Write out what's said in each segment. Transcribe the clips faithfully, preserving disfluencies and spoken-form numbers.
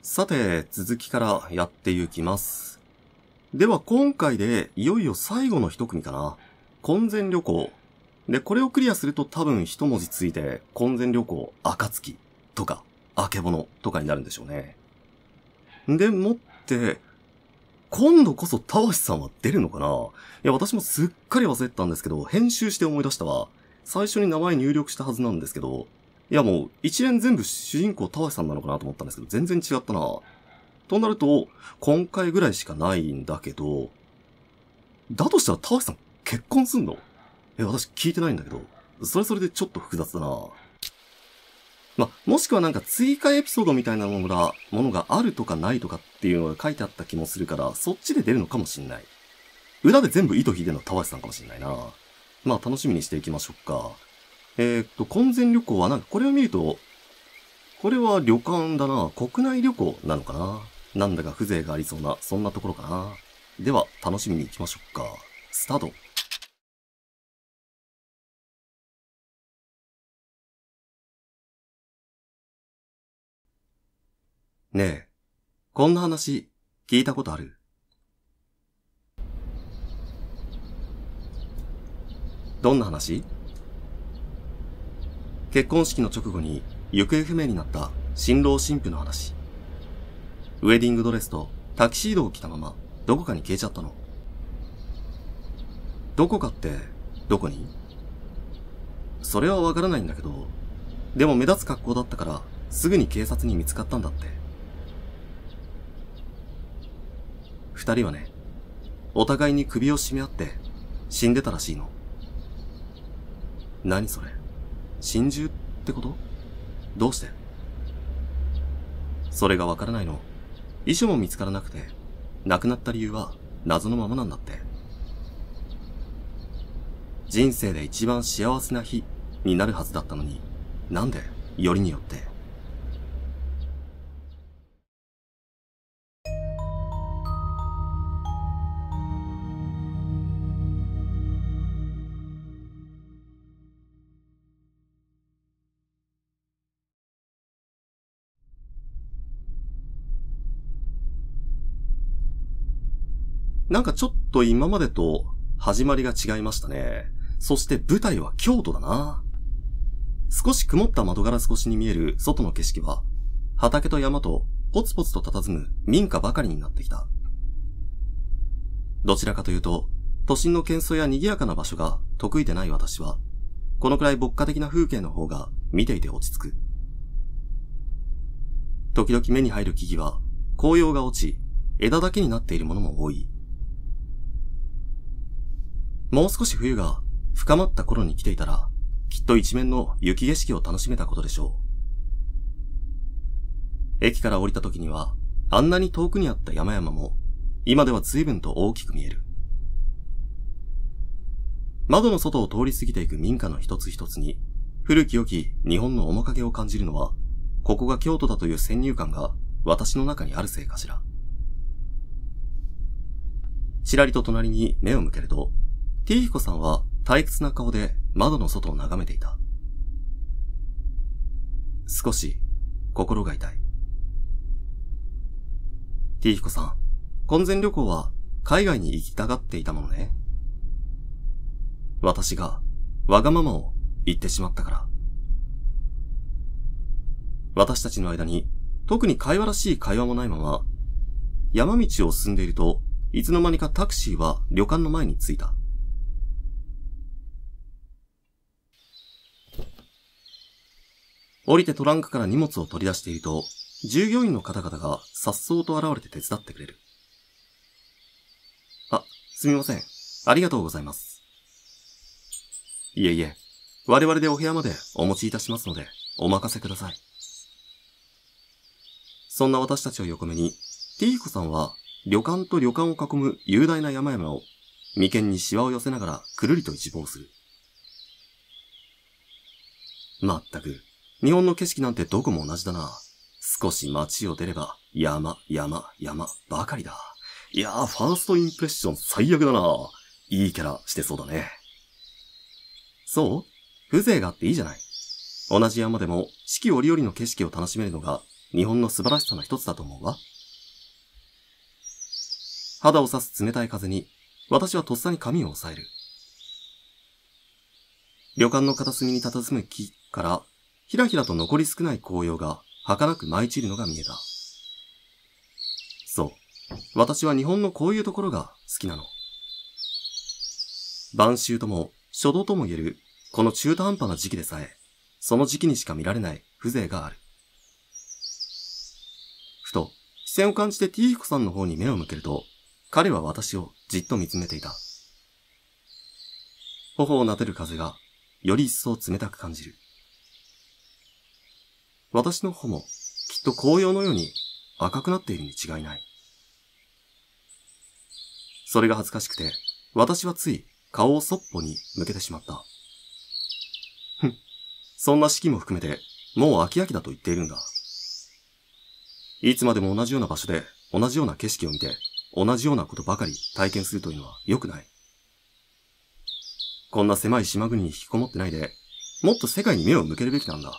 さて、続きからやっていきます。では今回でいよいよ最後の一組かな。婚前旅行。で、これをクリアすると多分一文字ついて、婚前旅行、暁とか、あけぼのとかになるんでしょうね。でもって、今度こそたわしさんは出るのかな？いや、私もすっかり忘れてたんですけど、編集して思い出したわ。最初に名前入力したはずなんですけど、いやもう、一連全部主人公たわしさんなのかなと思ったんですけど、全然違ったな。となると、今回ぐらいしかないんだけど、だとしたらたわしさん結婚すんの？え、私聞いてないんだけど、それそれでちょっと複雑だな。ま、もしくはなんか追加エピソードみたいなものが、ものがあるとかないとかっていうのが書いてあった気もするから、そっちで出るのかもしんない。裏で全部糸引いてるのはたわしさんかもしんないな。まあ楽しみにしていきましょうか。えーっと、婚前旅行はなんかこれを見ると、これは旅館だな。国内旅行なのかな。なんだか風情がありそうな、そんなところかな。では、楽しみに行きましょうか。スタート。ねえ、こんな話、聞いたことある？どんな話？結婚式の直後に行方不明になった新郎新婦の話。ウェディングドレスとタキシードを着たままどこかに消えちゃったの。どこかってどこに？それはわからないんだけど、でも目立つ格好だったからすぐに警察に見つかったんだって。二人はね、お互いに首を絞め合って死んでたらしいの。何それ？心中ってこと？どうして？それがわからないの。遺書も見つからなくて、亡くなった理由は謎のままなんだって。人生で一番幸せな日になるはずだったのに、なんでよりによって。なんかちょっと今までと始まりが違いましたね。そして舞台は京都だな。少し曇った窓ガラス越しに見える外の景色は、畑と山とポツポツと佇む民家ばかりになってきた。どちらかというと、都心の喧騒や賑やかな場所が得意でない私は、このくらい牧歌的な風景の方が見ていて落ち着く。時々目に入る木々は紅葉が落ち、枝だけになっているものも多い。もう少し冬が深まった頃に来ていたら、きっと一面の雪景色を楽しめたことでしょう。駅から降りた時には、あんなに遠くにあった山々も、今では随分と大きく見える。窓の外を通り過ぎていく民家の一つ一つに、古き良き日本の面影を感じるのは、ここが京都だという先入観が私の中にあるせいかしら。ちらりと隣に目を向けると、ティーヒコさんは退屈な顔で窓の外を眺めていた。少し心が痛い。ティーヒコさん、婚前旅行は海外に行きたがっていたものね。私がわがままを言ってしまったから。私たちの間に特に会話らしい会話もないまま、山道を進んでいるといつの間にかタクシーは旅館の前に着いた。降りてトランクから荷物を取り出していると、従業員の方々が颯爽と現れて手伝ってくれる。あ、すみません。ありがとうございます。いえいえ、我々でお部屋までお持ちいたしますので、お任せください。そんな私たちを横目に、ティーヒコさんは旅館と旅館を囲む雄大な山々を眉間にシワを寄せながらくるりと一望する。まったく、日本の景色なんてどこも同じだな。少し街を出れば山、山、山ばかりだ。いやー、ファーストインプレッション最悪だな。いいキャラしてそうだね。そう？風情があっていいじゃない。同じ山でも四季折々の景色を楽しめるのが日本の素晴らしさの一つだと思うわ。肌を刺す冷たい風に、私はとっさに髪を押さえる。旅館の片隅に佇む木から、ひらひらと残り少ない紅葉が、儚く舞い散るのが見えた。そう。私は日本のこういうところが好きなの。晩秋とも初冬とも言える、この中途半端な時期でさえ、その時期にしか見られない風情がある。ふと、視線を感じてティーヒコさんの方に目を向けると、彼は私をじっと見つめていた。頬を撫でる風が、より一層冷たく感じる。私の頬も、きっと紅葉のように赤くなっているに違いない。それが恥ずかしくて、私はつい顔をそっぽに向けてしまった。ふん、そんな式も含めて、もう飽き飽きだと言っているんだ。いつまでも同じような場所で同じような景色を見て、同じようなことばかり体験するというのは良くない。こんな狭い島国に引きこもってないで、もっと世界に目を向けるべきなんだ。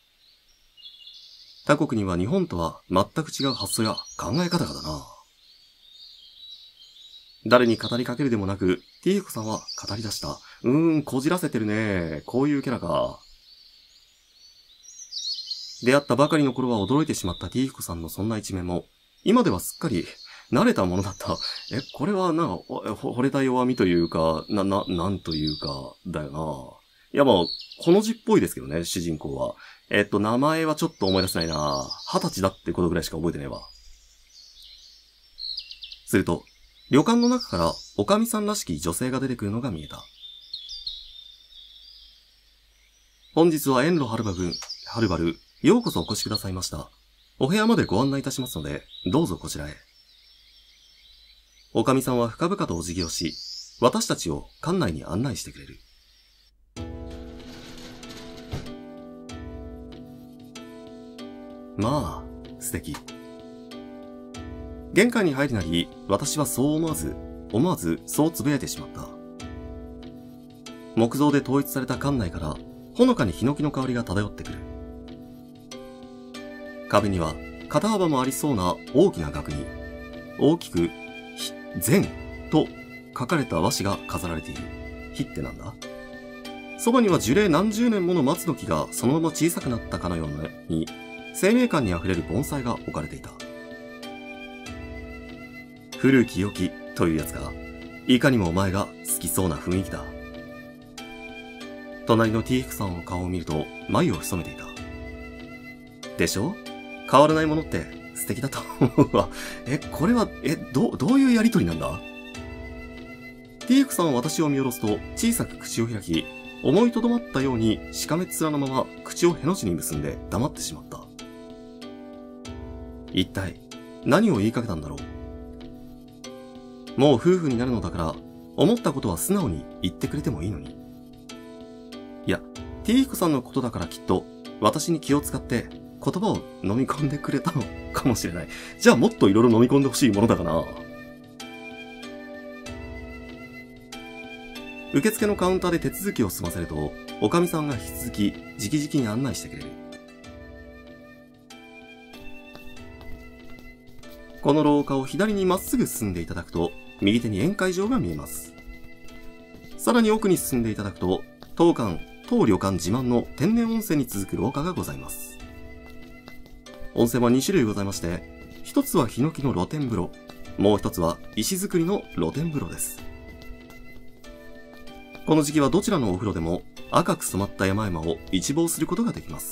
他国には日本とは全く違う発想や考え方がだな。誰に語りかけるでもなく、ティーヒコさんは語り出した。うーん、こじらせてるね。こういうキャラか。出会ったばかりの頃は驚いてしまったティーヒコさんのそんな一面も、今ではすっかり慣れたものだった。え、これはなんか、惚れた弱みというか、な、な、なんというか、だよな。いやまあ、この字っぽいですけどね、主人公は。えっと、名前はちょっと思い出せないな。二十歳だってことぐらいしか覚えてねえわ。すると、旅館の中から、おかみさんらしき女性が出てくるのが見えた。本日は遠路はるばる、はるばる、ようこそお越しくださいました。お部屋までご案内いたしますので、どうぞこちらへ。おかみさんは深々とお辞儀をし、私たちを館内に案内してくれる。まあ、素敵。玄関に入るなり、私はそう思わず、思わずそう呟いてしまった。木造で統一された館内から、ほのかにヒノキの香りが漂ってくる。壁には、肩幅もありそうな大きな額に、大きく、善と書かれた和紙が飾られている。火ってなんだ？そばには樹齢何十年もの松の木がそのまま小さくなったかのように、生命感にあふれる盆栽が置かれていた。古き良きというやつか、いかにもお前が好きそうな雰囲気だ。隣のティーヒコさんの顔を見ると眉を潜めていた。でしょ？変わらないものって素敵だと思うわ。え、これは、え、ど、どういうやりとりなんだ？ティーヒコさんは私を見下ろすと小さく口を開き、思いとどまったようにしかめっ面のまま口をへの字に結んで黙ってしまった。一体何を言いかけたんだろう。もう夫婦になるのだから、思ったことは素直に言ってくれてもいいのに。いや、ティーヒコさんのことだからきっと私に気を使って言葉を飲み込んでくれたのかもしれない。じゃあもっといろいろ飲み込んでほしいものだかな。受付のカウンターで手続きを済ませると、おかみさんが引き続き直々に案内してくれる。この廊下を左にまっすぐ進んでいただくと、右手に宴会場が見えます。さらに奥に進んでいただくと、当館、当旅館自慢の天然温泉に続く廊下がございます。温泉はに種類ございまして、一つはヒノキの露天風呂、もう一つは石造りの露天風呂です。この時期はどちらのお風呂でも赤く染まった山々を一望することができます。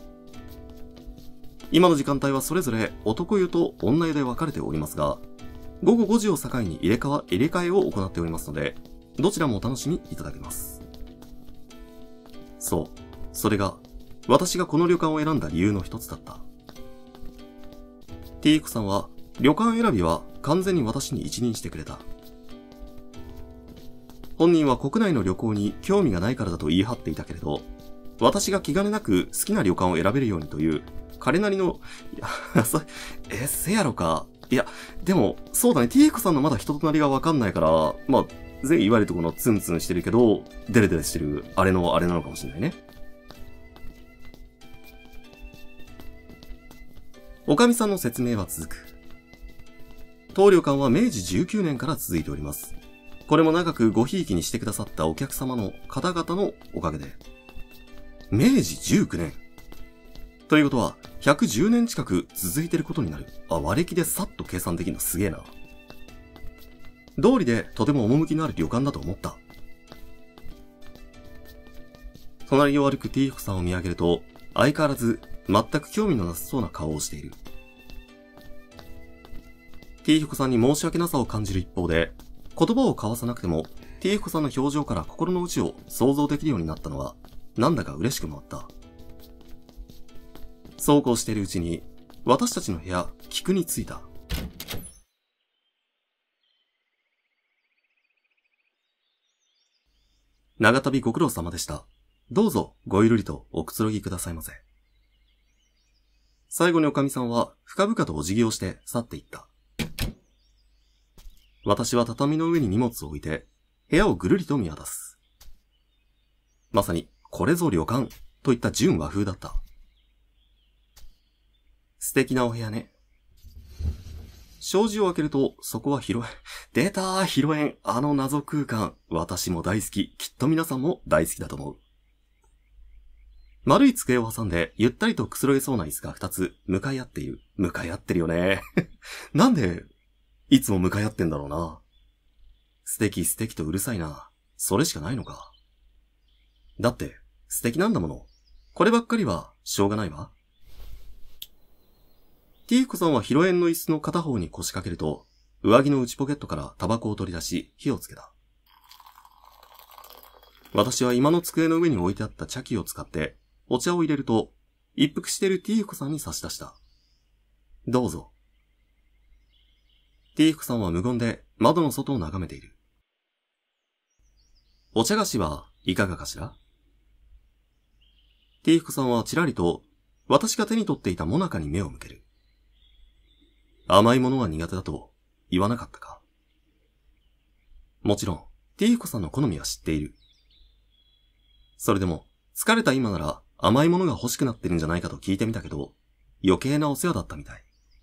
今の時間帯はそれぞれ男湯と女湯で分かれておりますが、ごごごじを境に入れ替わ、入れ替えを行っておりますので、どちらもお楽しみいただけます。そう、それが私がこの旅館を選んだ理由の一つだった。ティーヒコさんは旅館選びは完全に私に一任してくれた。本人は国内の旅行に興味がないからだと言い張っていたけれど、私が気兼ねなく好きな旅館を選べるようにという彼なりの、いや、そ、え、せやろか。いや、でも、そうだね、ティーヒコさんのまだ人となりがわかんないから、まあ、ぜいわゆるとこのツンツンしてるけど、デレデレしてる、あれのあれなのかもしれないね。 おかみさんの説明は続く。当旅館はめいじじゅうきゅうねんから続いております。これも長くごひいきにしてくださったお客様の方々のおかげで。めいじじゅうきゅうねん。ということは、ひゃくじゅうねん近く続いてることになる。あ、割り気でさっと計算できるのすげえな。道理でとても趣のある旅館だと思った。隣を歩くティーフさんを見上げると、相変わらず全く興味のなさそうな顔をしている。ティーフさんに申し訳なさを感じる一方で、言葉を交わさなくても、ティーフさんの表情から心の内を想像できるようになったのは、なんだか嬉しくもあった。そうこうしているうちに、私たちの部屋、菊に着いた。長旅ご苦労様でした。どうぞごゆるりとおくつろぎくださいませ。最後におかみさんは深々とお辞儀をして去っていった。私は畳の上に荷物を置いて部屋をぐるりと見渡す。まさにこれぞ旅館といった純和風だった。素敵なお部屋ね。障子を開けると、そこは広い。出たー、広縁。あの謎空間。私も大好き。きっと皆さんも大好きだと思う。丸い机を挟んで、ゆったりとくつろげそうな椅子が二つ、向かい合っている。向かい合ってるよね。なんで、いつも向かい合ってんだろうな。素敵素敵とうるさいな。それしかないのか。だって、素敵なんだもの。こればっかりは、しょうがないわ。ティーコさんは広縁の椅子の片方に腰掛けると、上着の内ポケットからタバコを取り出し、火をつけた。私は今の机の上に置いてあった茶器を使って、お茶を入れると、一服しているティーコさんに差し出した。どうぞ。ティーコさんは無言で窓の外を眺めている。お茶菓子はいかがかしら？ティーコさんはちらりと、私が手に取っていたモナカに目を向ける。甘いものは苦手だと言わなかったか。もちろん、ティーコさんの好みは知っている。それでも、疲れた今なら甘いものが欲しくなってるんじゃないかと聞いてみたけど、余計なお世話だったみたい。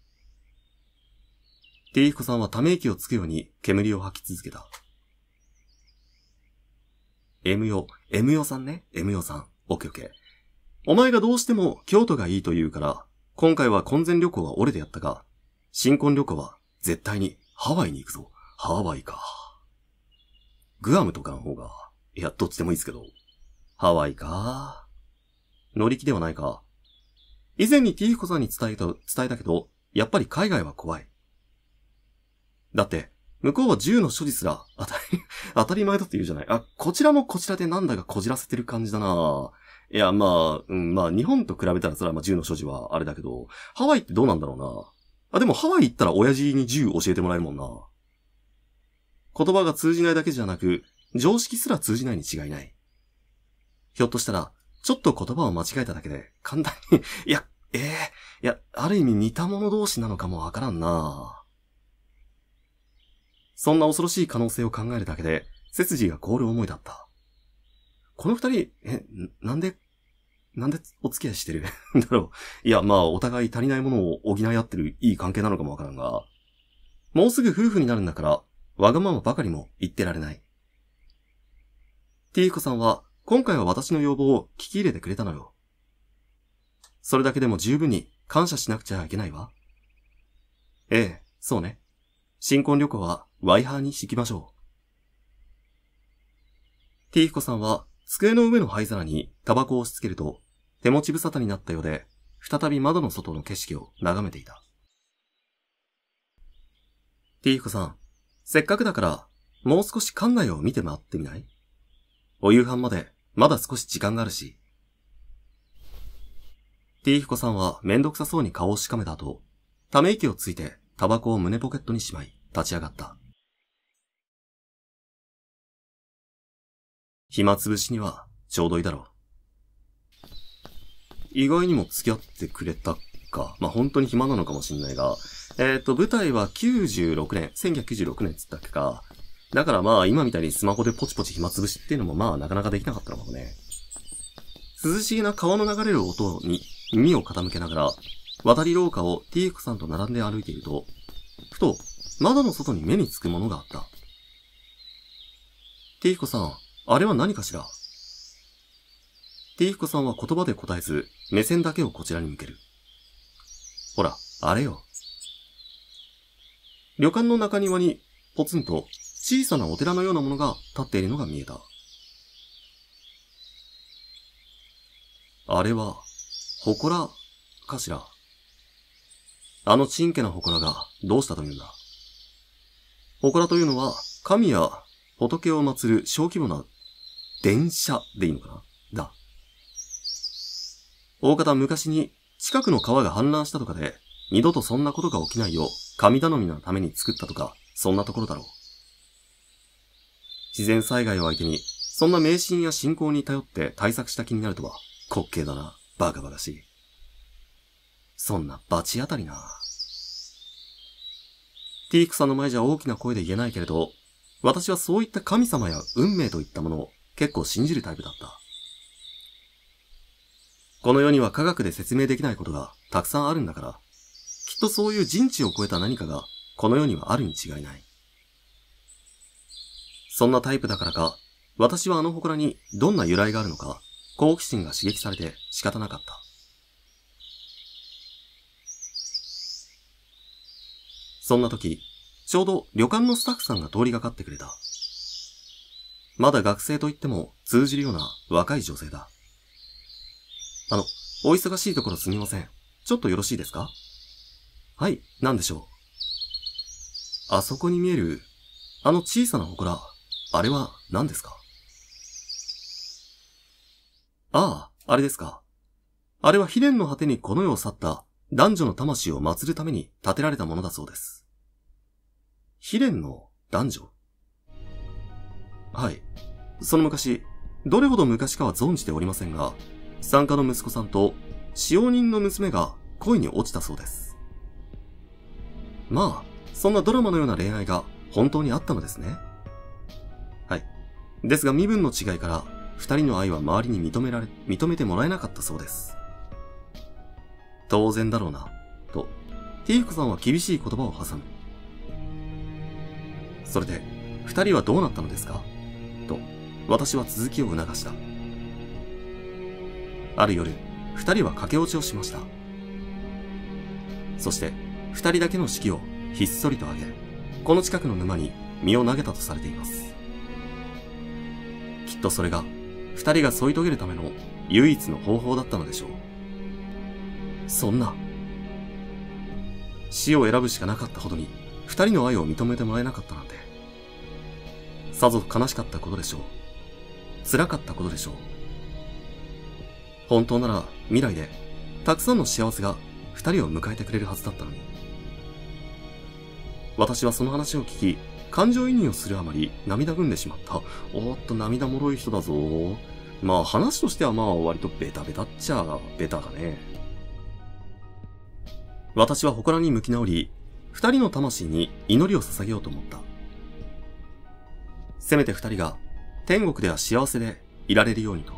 ティーコさんはため息をつくように煙を吐き続けた。M よ、M よさんね、M よさん。オッケーオッケー。お前がどうしても京都がいいと言うから、今回は婚前旅行は俺でやったが、新婚旅行は絶対にハワイに行くぞ。ハワイか。グアムとかの方が、いや、どっちでもいいですけど。ハワイか。乗り気ではないか。以前にティーコさんに伝えた、伝えたけど、やっぱり海外は怖い。だって、向こうは銃の所持すら当たり、当たり前だって言うじゃない。あ、こちらもこちらでなんだかこじらせてる感じだな。いや、まあ、うん、まあ、日本と比べたらそれはまあ銃の所持はあれだけど、ハワイってどうなんだろうな。あ、でもハワイ行ったら親父に銃教えてもらえるもんな。言葉が通じないだけじゃなく、常識すら通じないに違いない。ひょっとしたら、ちょっと言葉を間違えただけで、簡単に、いや、ええー、いや、ある意味似た者同士なのかもわからんな。そんな恐ろしい可能性を考えるだけで、背筋が凍る思いだった。この二人、え、なんで、なんでお付き合いしてるんだろう。いや、まあ、お互い足りないものを補い合ってるいい関係なのかもわからんが、もうすぐ夫婦になるんだから、わがままばかりも言ってられない。ティーコさんは、今回は私の要望を聞き入れてくれたのよ。それだけでも十分に感謝しなくちゃいけないわ。ええ、そうね。新婚旅行はワイハーにしてきましょう。ティーコさんは、机の上の灰皿にタバコを押し付けると、手持ち無沙汰になったようで、再び窓の外の景色を眺めていた。ティーコさん、せっかくだから、もう少し館内を見て回ってみない？お夕飯まで、まだ少し時間があるし。ティーコさんはめんどくさそうに顔をしかめた後、ため息をついてタバコを胸ポケットにしまい、立ち上がった。暇つぶしにはちょうどいいだろう。意外にも付き合ってくれたか。まあ、本当に暇なのかもしんないが。えっと、舞台はきゅうじゅうろくねん、せんきゅうひゃくきゅうじゅうろくねんつったっけか。だからまあ、今みたいにスマホでポチポチ暇つぶしっていうのもまあ、なかなかできなかったのかもね。涼しげな川の流れる音に耳を傾けながら、 渡り廊下をティーフコさんと並んで歩いていると、ふと窓の外に目につくものがあった。ティーフコさん、あれは何かしら？ティーフコさんは言葉で答えず、目線だけをこちらに向ける。ほら、あれよ。旅館の中庭にポツンと小さなお寺のようなものが立っているのが見えた。あれは、祠かしら。あのちんけな祠がどうしたというんだ。祠というのは、神や仏を祀る小規模な電車でいいのかなだ。大方昔に近くの川が氾濫したとかで、二度とそんなことが起きないよう神頼みのために作ったとか、そんなところだろう。自然災害を相手に、そんな迷信や信仰に頼って対策した気になるとは、滑稽だな、バカバカしい。そんな罰当たりな。ティークさんの前じゃ大きな声で言えないけれど、私はそういった神様や運命といったものを結構信じるタイプだった。この世には科学で説明できないことがたくさんあるんだから、きっとそういう人知を超えた何かがこの世にはあるに違いない。そんなタイプだからか、私はあの祠にどんな由来があるのか、好奇心が刺激されて仕方なかった。そんな時、ちょうど旅館のスタッフさんが通りがかってくれた。まだ学生と言っても通じるような若い女性だ。あの、お忙しいところすみません。ちょっとよろしいですか？はい、なんでしょう。あそこに見える、あの小さな祠、あれは何ですか？ああ、あれですか。あれは悲恋の果てにこの世を去った男女の魂を祀るために建てられたものだそうです。悲恋の男女？はい。その昔、どれほど昔かは存じておりませんが、産科の息子さんと使用人の娘が恋に落ちたそうです。まあ、そんなドラマのような恋愛が本当にあったのですね。はい。ですが身分の違いから、二人の愛は周りに認められ、認めてもらえなかったそうです。当然だろうな、と、ティーフコさんは厳しい言葉を挟む。それで、二人はどうなったのですか？と、私は続きを促した。ある夜、二人は駆け落ちをしました。そして、二人だけの式をひっそりと挙げ、この近くの沼に身を投げたとされています。きっとそれが、二人が添い遂げるための唯一の方法だったのでしょう。そんな、死を選ぶしかなかったほどに、二人の愛を認めてもらえなかったなんて、さぞ悲しかったことでしょう。辛かったことでしょう。本当なら未来で、たくさんの幸せが二人を迎えてくれるはずだったのに。私はその話を聞き、感情移入をするあまり涙ぐんでしまった。おーっと涙もろい人だぞ。まあ話としてはまあ割とベタベタっちゃベタだね。私は祠に向き直り、二人の魂に祈りを捧げようと思った。せめて二人が天国では幸せでいられるようにと。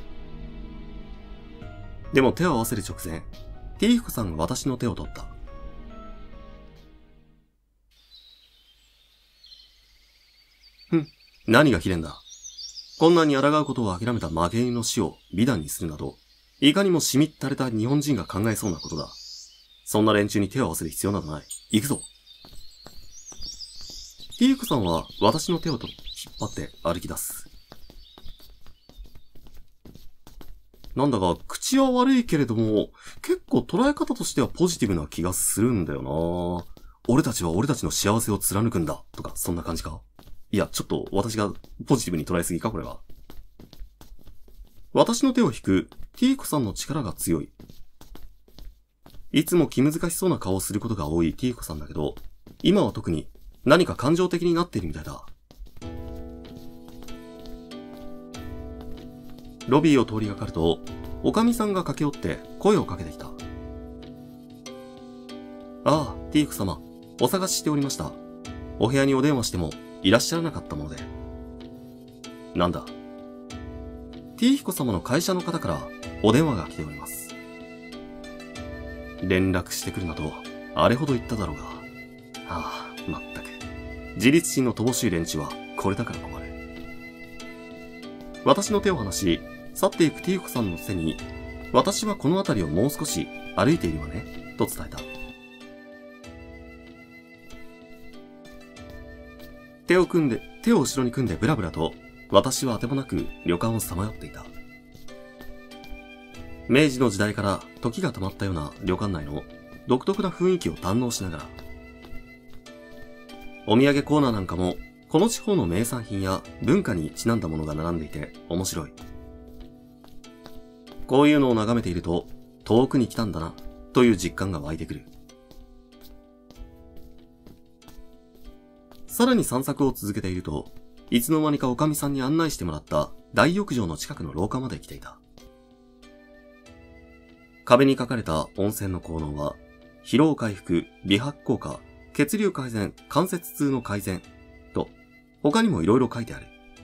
でも手を合わせる直前、ティーフコさんが私の手を取った。ふん、何が悲恋だ。困難に抗うことを諦めた負け犬の死を美談にするなど、いかにもしみったれた日本人が考えそうなことだ。そんな連中に手を合わせる必要などない。行くぞ。ティーフコさんは私の手を取り、引っ張って歩き出す。なんだか口は悪いけれども、結構捉え方としてはポジティブな気がするんだよな。俺たちは俺たちの幸せを貫くんだとか、そんな感じか。いや、ちょっと私がポジティブに捉えすぎか、これは。私の手を引くティーコさんの力が強い。いつも気難しそうな顔をすることが多いティーコさんだけど、今は特に何か感情的になっているみたいだ。ロビーを通りがかると、おかみさんが駆け寄って声をかけてきた。ああ、ティーク様、お探ししておりました。お部屋にお電話してもいらっしゃらなかったもので。なんだ。ティーヒコ様の会社の方からお電話が来ております。 連絡してくるなと、あれほど言っただろうが。ああ、まったく。自立心の乏しい連中は、これだから困る。私の手を離し、去っていくティーコさんの背に、私はこの辺りをもう少し歩いているわね、と伝えた。手を組んで、手を後ろに組んでブラブラと、私はあてもなく旅館をさまよっていた。明治の時代から時が止まったような旅館内の独特な雰囲気を堪能しながら、お土産コーナーなんかもこの地方の名産品や文化にちなんだものが並んでいて面白い。こういうのを眺めていると遠くに来たんだなという実感が湧いてくる。さらに散策を続けていると、いつの間にかおかみさんに案内してもらった大浴場の近くの廊下まで来ていた。壁に書かれた温泉の効能は、疲労回復、美白効果、血流改善、関節痛の改善、と、他にも色々書いてある。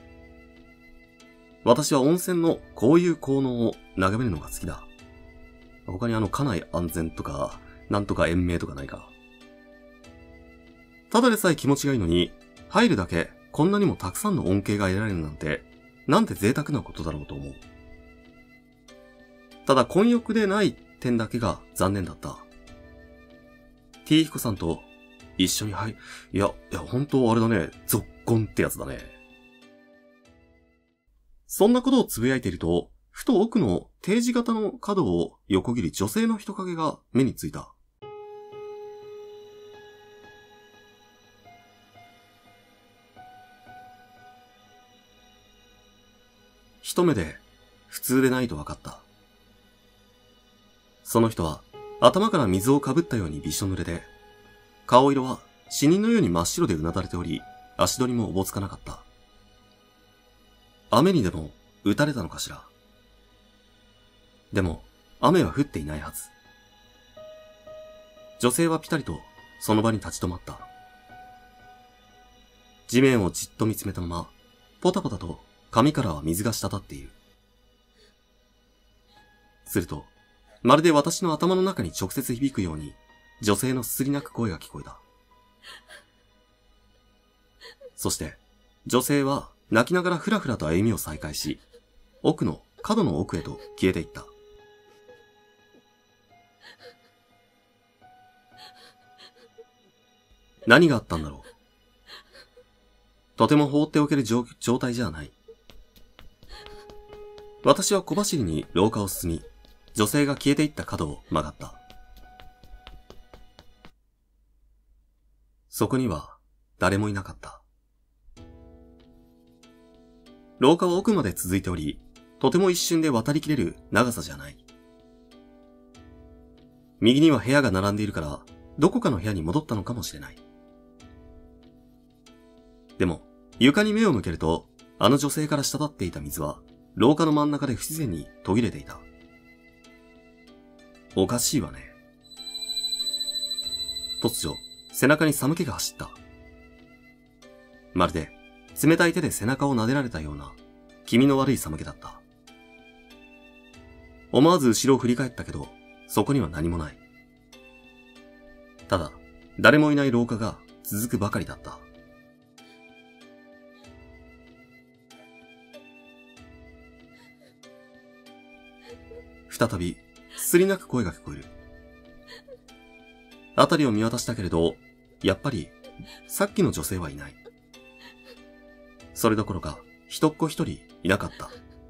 私は温泉のこういう効能を眺めるのが好きだ。他にあの家内安全とか、なんとか延命とかないか。ただでさえ気持ちがいいのに、入るだけこんなにもたくさんの恩恵が得られるなんて、なんて贅沢なことだろうと思う。ただ混浴でない点だけが残念だった。T 彦さんと一緒に入、いや、いや、本当あれだね、ぞっこんってやつだね。そんなことをつぶやいていると、ふと奥の定時型の角を横切り女性の人影が目についた。一目で普通でないと分かった。その人は頭から水をかぶったようにびしょ濡れで、顔色は死人のように真っ白でうなだれており、足取りもおぼつかなかった。雨にでも打たれたのかしら。でも雨は降っていないはず。女性はピタリとその場に立ち止まった。地面をじっと見つめたまま、ポタポタと髪からは水が滴っている。すると、まるで私の頭の中に直接響くように、女性のすすり泣く声が聞こえた。そして、女性は泣きながらふらふらと歩みを再開し、奥の角の奥へと消えていった。何があったんだろう。とても放っておける 状, 状態じゃない。私は小走りに廊下を進み、女性が消えていった角を曲がった。そこには誰もいなかった。廊下は奥まで続いており、とても一瞬で渡りきれる長さじゃない。右には部屋が並んでいるから、どこかの部屋に戻ったのかもしれない。でも、床に目を向けると、あの女性から滴っていた水は、廊下の真ん中で不自然に途切れていた。おかしいわね。突如、背中に寒気が走った。まるで、冷たい手で背中を撫でられたような、気味の悪い寒気だった。思わず後ろを振り返ったけど、そこには何もない。ただ、誰もいない廊下が続くばかりだった。再び、すすり泣く声が聞こえる。あたりを見渡したけれど、やっぱり、さっきの女性はいない。それどころか、人っ子一人いなかった。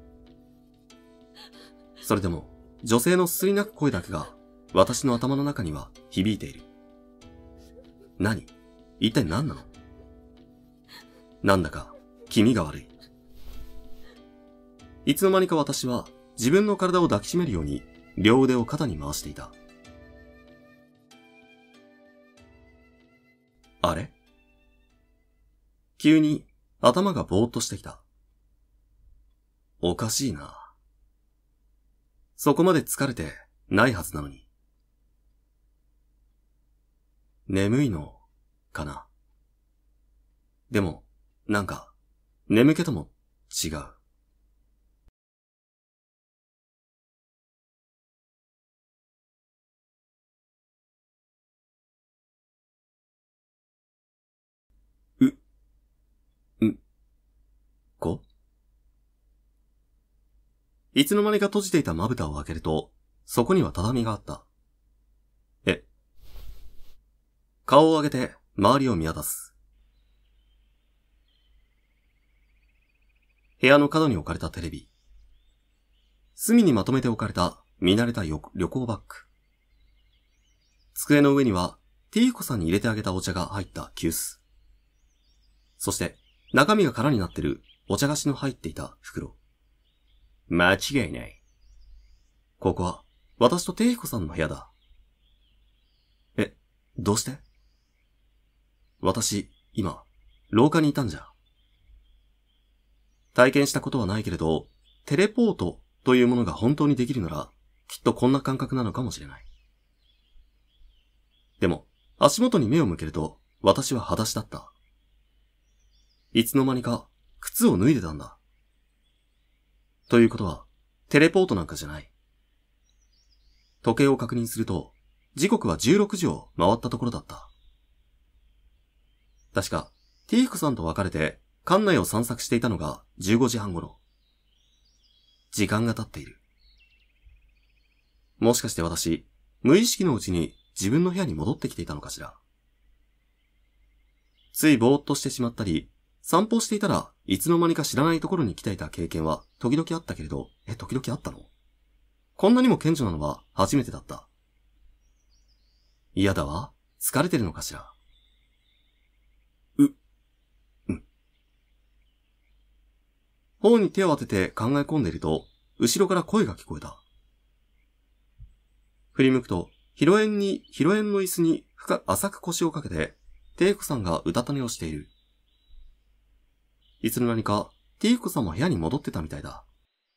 それでも、女性のすすり泣く声だけが、私の頭の中には響いている。何？一体何なの？なんだか、気味が悪い。いつの間にか私は、自分の体を抱きしめるように、両腕を肩に回していた。あれ？急に頭がぼーっとしてきた。おかしいな。そこまで疲れてないはずなのに。眠いのかな。でも、なんか、眠気とも違う。 いつの間にか閉じていたまぶたを開けると、そこには畳があった。え。顔を上げて周りを見渡す。部屋の角に置かれたテレビ。隅にまとめて置かれた見慣れた旅行バッグ。机の上にはティーコさんに入れてあげたお茶が入った急須。そして中身が空になってるお茶菓子の入っていた袋。間違いない。ここは私とテイヒコさんの部屋だ。え、どうして？私、今、廊下にいたんじゃ。体験したことはないけれど、テレポートというものが本当にできるなら、きっとこんな感覚なのかもしれない。でも、足元に目を向けると、私は裸足だった。いつの間にか、靴を脱いでたんだ。ということは、テレポートなんかじゃない。時計を確認すると、時刻はじゅうろくじを回ったところだった。確か、ティーフさんと別れて、館内を散策していたのがじゅうごじはん頃。時間が経っている。もしかして私、無意識のうちに自分の部屋に戻ってきていたのかしら。ついぼーっとしてしまったり、散歩していたらいつの間にか知らないところに来ていた経験は時々あったけれど、え、時々あったの？こんなにも顕著なのは初めてだった。嫌だわ。疲れてるのかしら。う、うん。頬に手を当てて考え込んでいると、後ろから声が聞こえた。振り向くと、広縁に、広縁の椅子に深く浅く腰をかけて、テイコさんがうたた寝をしている。いつの間にか、ティーコさんも部屋に戻ってたみたいだ。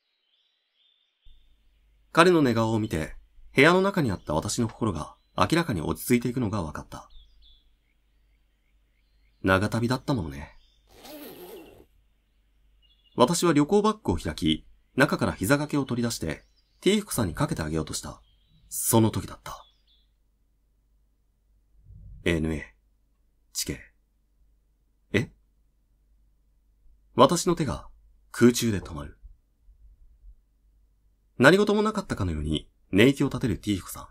彼の寝顔を見て、部屋の中にあった私の心が明らかに落ち着いていくのが分かった。長旅だったものね。私は旅行バッグを開き、中から膝掛けを取り出して、ティーコさんにかけてあげようとした。その時だった。エヌエー、地形。え？私の手が空中で止まる。何事もなかったかのように寝息を立てるティーフさん。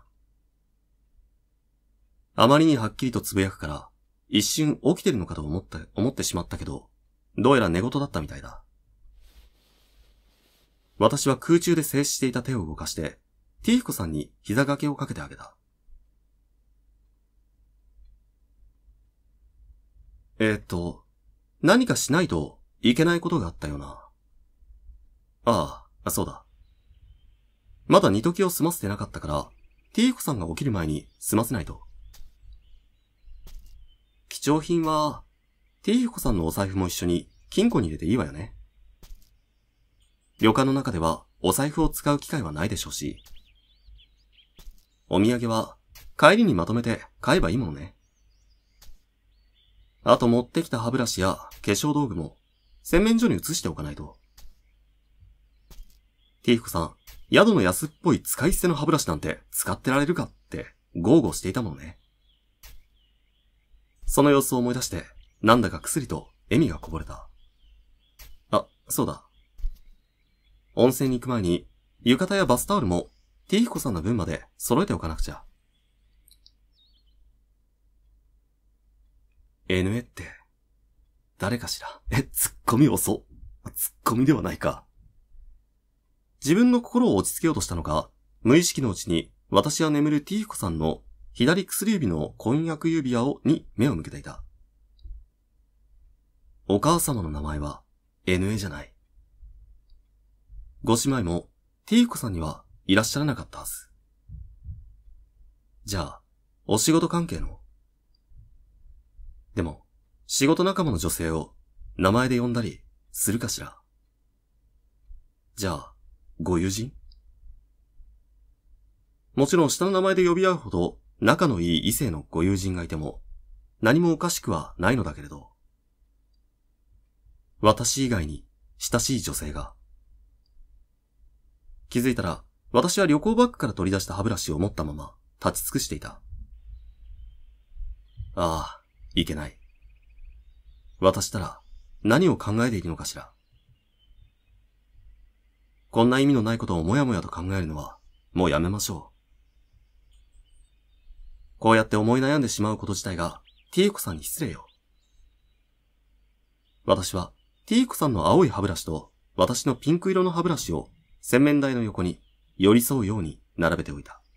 あまりにはっきりとつぶやくから、一瞬起きてるのかと思って、思ってしまったけど、どうやら寝言だったみたいだ。私は空中で静止していた手を動かして、ティーフさんに膝掛けをかけてあげた。えーっと、何かしないといけないことがあったよな。ああ、そうだ。まだ二時を済ませてなかったから、ティーコさんが起きる前に済ませないと。貴重品は、ティーコさんのお財布も一緒に金庫に入れていいわよね。旅館の中ではお財布を使う機会はないでしょうし、お土産は帰りにまとめて買えばいいものね。あと持ってきた歯ブラシや化粧道具も洗面所に移しておかないと。ティーコさん、宿の安っぽい使い捨ての歯ブラシなんて使ってられるかって豪語していたもんね。その様子を思い出して、なんだかくすりと笑みがこぼれた。あ、そうだ。温泉に行く前に、浴衣やバスタオルもティーコさんの分まで揃えておかなくちゃ。エヌエー って、誰かしら？え、ツッコミ遅。ツッコミではないか。自分の心を落ち着けようとしたのか、無意識のうちに私は眠るティーコさんの左薬指の婚約指輪をに目を向けていた。お母様の名前は エヌエー じゃない。ご姉妹もティーコさんにはいらっしゃらなかったはず。じゃあ、お仕事関係の。でも、仕事仲間の女性を名前で呼んだりするかしら。じゃあ、ご友人？もちろん下の名前で呼び合うほど仲のいい異性のご友人がいても何もおかしくはないのだけれど、私以外に親しい女性が。気づいたら私は旅行バッグから取り出した歯ブラシを持ったまま立ち尽くしていた。ああ、いけない。私たら何を考えているのかしら。 こんな意味のないことをもやもやと考えるのは、もうやめましょう。こうやって思い悩んでしまうこと自体が、ティーコさんに失礼よ。私は、ティーコさんの青い歯ブラシと、私のピンク色の歯ブラシを、洗面台の横に、寄り添うように並べておいた。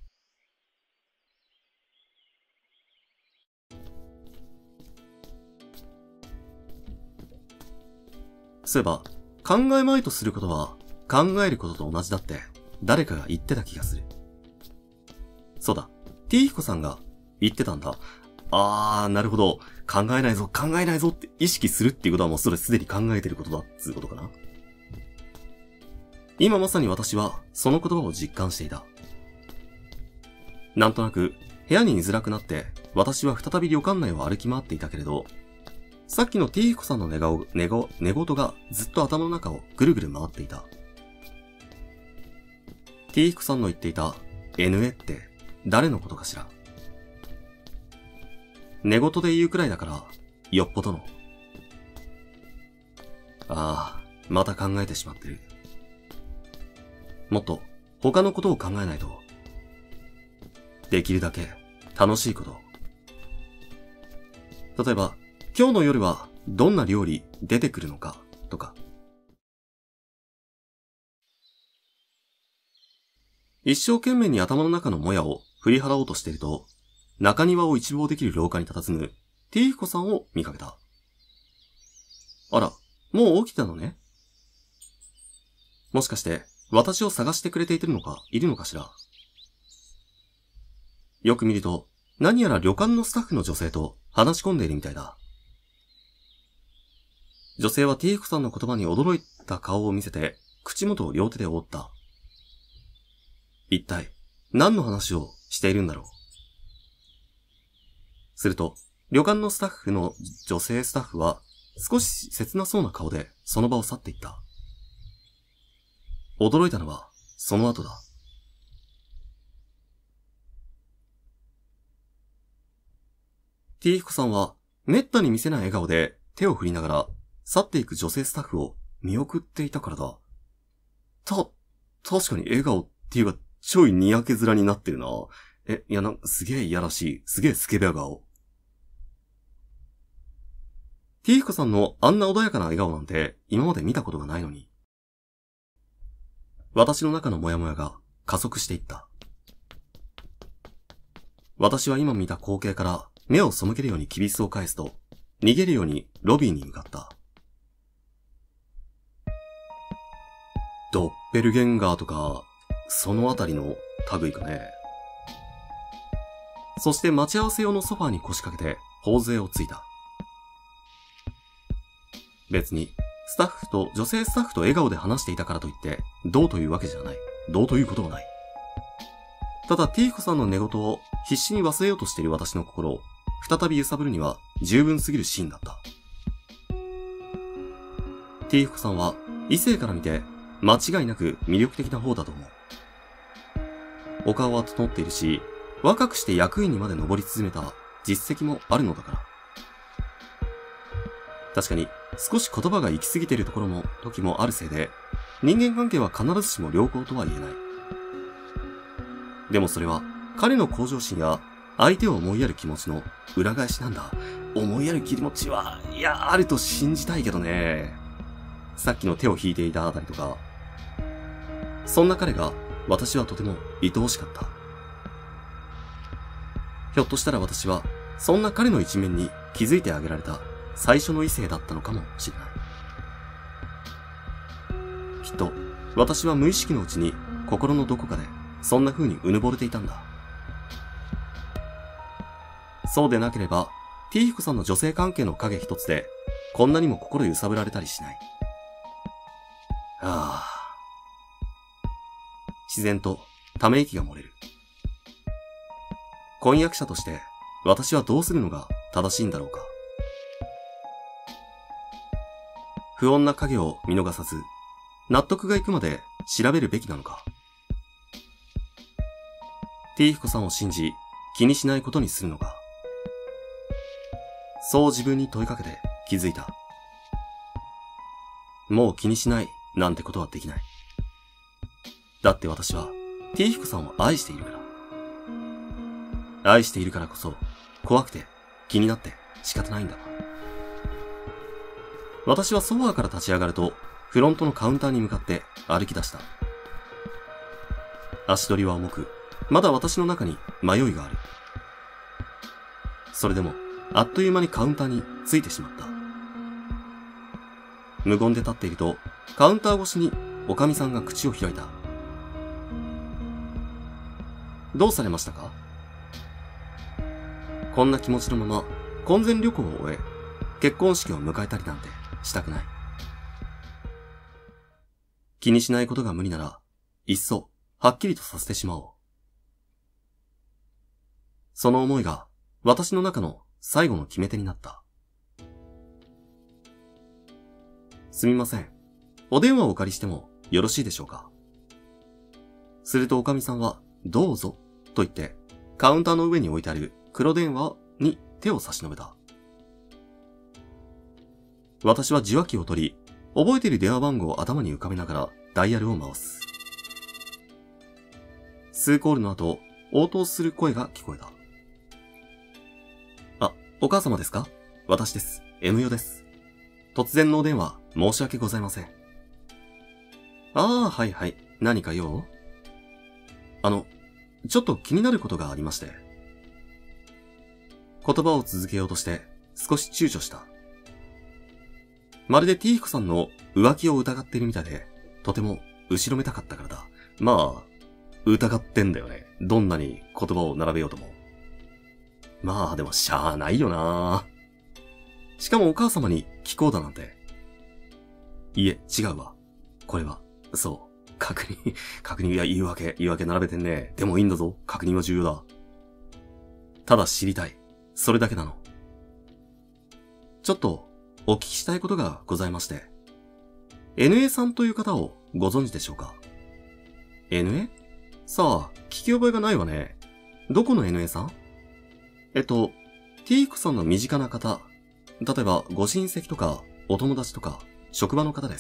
そういえば、考えまいとすることは、考えることと同じだって、誰かが言ってた気がする。そうだ、ティーヒコさんが言ってたんだ。あー、なるほど。考えないぞ、考えないぞって意識するっていうことはもうそれすでに考えてることだっつうことかな。今まさに私はその言葉を実感していた。なんとなく部屋に居づらくなって私は再び旅館内を歩き回っていたけれど、さっきのティーヒコさんの寝顔、寝顔、寝言がずっと頭の中をぐるぐる回っていた。ティーヒコさんの言っていた エヌエー って誰のことかしら。寝言で言うくらいだから、よっぽどの。ああ、また考えてしまってる。もっと他のことを考えないと。できるだけ楽しいこと。例えば、今日の夜はどんな料理出てくるのかとか。一生懸命に頭の中のもやを振り払おうとしていると、中庭を一望できる廊下に佇むティーヒコさんを見かけた。あら、もう起きたのね。もしかして私を探してくれているのか、いるのかしら。よく見ると、何やら旅館のスタッフの女性と話し込んでいるみたいだ。女性はティーヒコさんの言葉に驚いた顔を見せて、口元を両手で覆った。一体、何の話をしているんだろう。すると、旅館のスタッフの女性スタッフは、少し切なそうな顔でその場を去っていった。驚いたのは、その後だ。ティーヒコさんは、めったに見せない笑顔で手を振りながら、去っていく女性スタッフを見送っていたからだ。た、確かに笑顔っていうか、ちょいにやけ面になってるな。え、いやな、すげえいやらしい、すげえスケベ顔。ティーヒコさんのあんな穏やかな笑顔なんて今まで見たことがないのに。私の中のモヤモヤが加速していった。私は今見た光景から目を背けるようにキビスを返すと、逃げるようにロビーに向かった。ドッペルゲンガーとか、そのあたりの類かね。そして待ち合わせ用のソファーに腰掛けて、頬杖をついた。別に、スタッフと、女性スタッフと笑顔で話していたからといって、どうというわけじゃない。どうということはない。ただ、ティーヒコさんの寝言を必死に忘れようとしている私の心を、再び揺さぶるには十分すぎるシーンだった。ティーヒコさんは、異性から見て、間違いなく魅力的な方だと思う。お顔は整っているし、若くして役員にまで上り詰めた実績もあるのだから。確かに少し言葉が行き過ぎているところも時もあるせいで、人間関係は必ずしも良好とは言えない。でもそれは彼の向上心や相手を思いやる気持ちの裏返しなんだ。思いやる気持ちは、いや、あると信じたいけどね。さっきの手を引いていたあたりとか。そんな彼が私はとても愛おしかった。ひょっとしたら私はそんな彼の一面に気づいてあげられた最初の異性だったのかもしれない。きっと私は無意識のうちに心のどこかでそんな風にうぬぼれていたんだ。そうでなければティーヒコさんの女性関係の影一つでこんなにも心揺さぶられたりしない。ああ。自然とため息が漏れる。婚約者として私はどうするのが正しいんだろうか。不穏な影を見逃さず、納得がいくまで調べるべきなのか。ティーヒコさんを信じ、気にしないことにするのか。そう自分に問いかけて気づいた。もう気にしないなんてことはできない。 だって私は、T 彦さんを愛しているから。愛しているからこそ、怖くて、気になって仕方ないんだ。私はソファーから立ち上がると、フロントのカウンターに向かって歩き出した。足取りは重く、まだ私の中に迷いがある。それでも、あっという間にカウンターに着いてしまった。無言で立っていると、カウンター越しにおかみさんが口を開いた。どうされましたか？こんな気持ちのまま、婚前旅行を終え、結婚式を迎えたりなんてしたくない。気にしないことが無理なら、いっそ、はっきりとさせてしまおう。その思いが、私の中の最後の決め手になった。すみません。お電話をお借りしてもよろしいでしょうか？するとおかみさんは、どうぞ、と言って、カウンターの上に置いてある黒電話に手を差し伸べた。私は受話器を取り、覚えている電話番号を頭に浮かべながらダイヤルを回す。数コールの後、応答する声が聞こえた。あ、お母様ですか？私です。M よです。突然のお電話、申し訳ございません。ああ、はいはい。何か用？あの、ちょっと気になることがありまして。言葉を続けようとして、少し躊躇した。まるで T 彦さんの浮気を疑っているみたいで、とても後ろめたかったからだ。まあ、疑ってんだよね。どんなに言葉を並べようとも。まあ、でもしゃあないよな。しかもお母様に聞こうだなんて。いえ、違うわ。これは、そう、確認、確認、いや、言い訳、言い訳並べてんね。でもいいんだぞ。確認は重要だ。ただ知りたい。それだけなの。ちょっと、お聞きしたいことがございまして。エヌエー さんという方をご存知でしょうか？ エヌエー？ さあ、聞き覚えがないわね。どこの エヌエー さん？えっと、T 彦さんの身近な方。例えば、ご親戚とか、お友達とか、職場の方です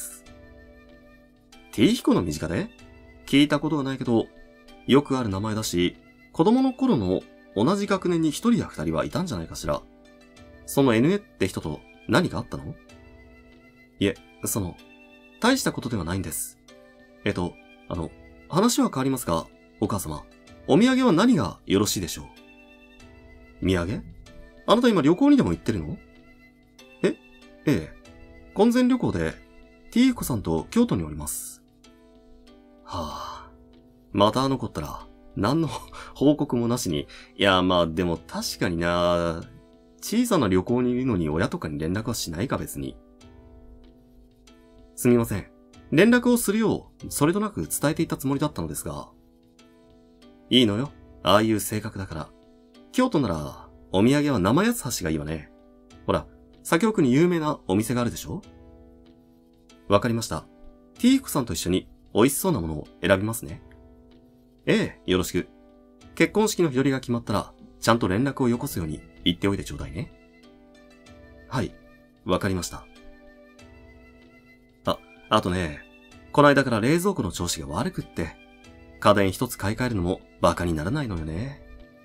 。T 彦の身近で？聞いたことがないけど、よくある名前だし、子供の頃の同じ学年に一人や二人はいたんじゃないかしら。その エヌエー って人と何かあったの？いえ、その、大したことではないんです。えっと、あの、話は変わりますが、お母様、お土産は何がよろしいでしょう？土産？あなた今旅行にでも行ってるの？え？ええ。婚前旅行で、T 彦さんと京都におります。はぁ、あ。またあの子ったら、何の報告もなしに、いや、まあでも確かにな、小さな旅行にいるのに親とかに連絡はしないか別に。すみません。連絡をするよう、それとなく伝えていたつもりだったのですが。いいのよ。ああいう性格だから。京都なら、お土産は生八つ橋がいいわね。ほら、左京区に有名なお店があるでしょ？わかりました。T 彦さんと一緒に美味しそうなものを選びますね。ええ、よろしく。結婚式の日取りが決まったら、ちゃんと連絡をよこすように言っておいてちょうだいね。はい、わかりました。あ、あとね、こないだから冷蔵庫の調子が悪くって、家電一つ買い替えるのもバカにならないのよね。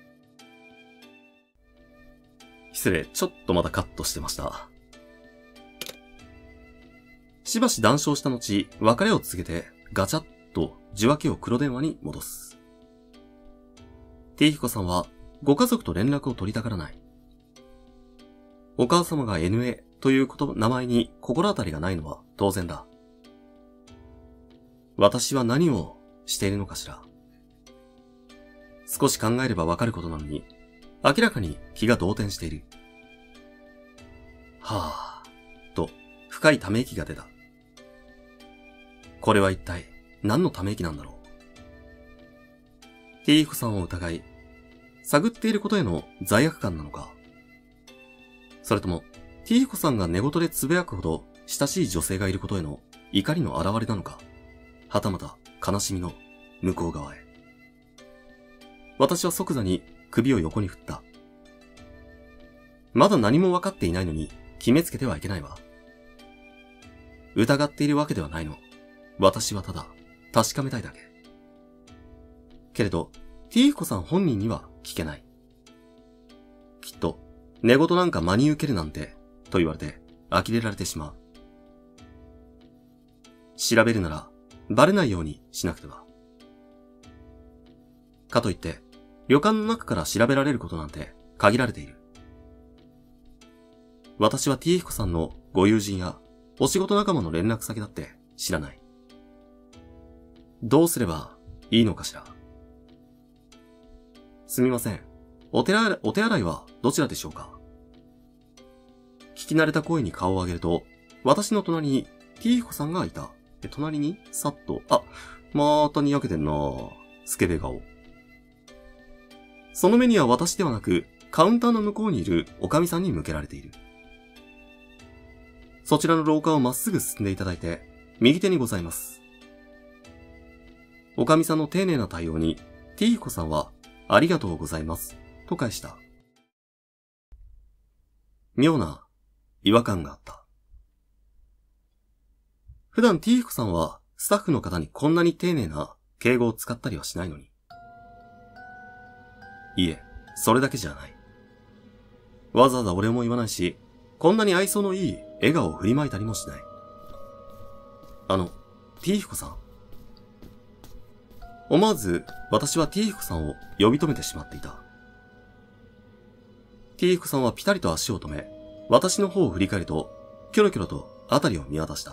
失礼、ちょっとまたカットしてました。しばし談笑した後、別れを告げてガチャッと受話器を黒電話に戻す。T 彦さんはご家族と連絡を取りたがらない。お母様が エヌエー ということ、名前に心当たりがないのは当然だ。私は何をしているのかしら。少し考えればわかることなのに、明らかに気が動転している。はぁ、と深いため息が出た。これは一体何のため息なんだろう。T 彦さんを疑い、探っていることへの罪悪感なのか。それとも T 彦さんが寝言で呟くほど親しい女性がいることへの怒りの表れなのか。はたまた悲しみの向こう側へ。私は即座に首を横に振った。まだ何も分かっていないのに決めつけてはいけないわ。疑っているわけではないの。私はただ確かめたいだけ。 けれど、ティーフコさん本人には聞けない。きっと、寝言なんか真に受けるなんて、と言われて、呆れられてしまう。調べるなら、バレないようにしなくては。かといって、旅館の中から調べられることなんて限られている。私はティーフコさんのご友人やお仕事仲間の連絡先だって知らない。どうすればいいのかしら。すみません。お手洗い、お手洗いはどちらでしょうか。聞き慣れた声に顔を上げると、私の隣にティーフコさんがいた。で、隣にさっと、あ、またにやけてんなぁ。スケベ顔。その目には私ではなく、カウンターの向こうにいるおかみさんに向けられている。そちらの廊下をまっすぐ進んでいただいて、右手にございます。おかみさんの丁寧な対応に、ティーフコさんは、ありがとうございます、と返した。妙な違和感があった。普段ティーフコさんは、スタッフの方にこんなに丁寧な敬語を使ったりはしないのに。いえ、それだけじゃない。わざわざ俺も言わないし、こんなに愛想のいい笑顔を振りまいたりもしない。あの、ティーフコさん。思わず、私はティーフコさんを呼び止めてしまっていた。ティーフコさんはピタリと足を止め、私の方を振り返ると、キョロキョロと辺りを見渡した。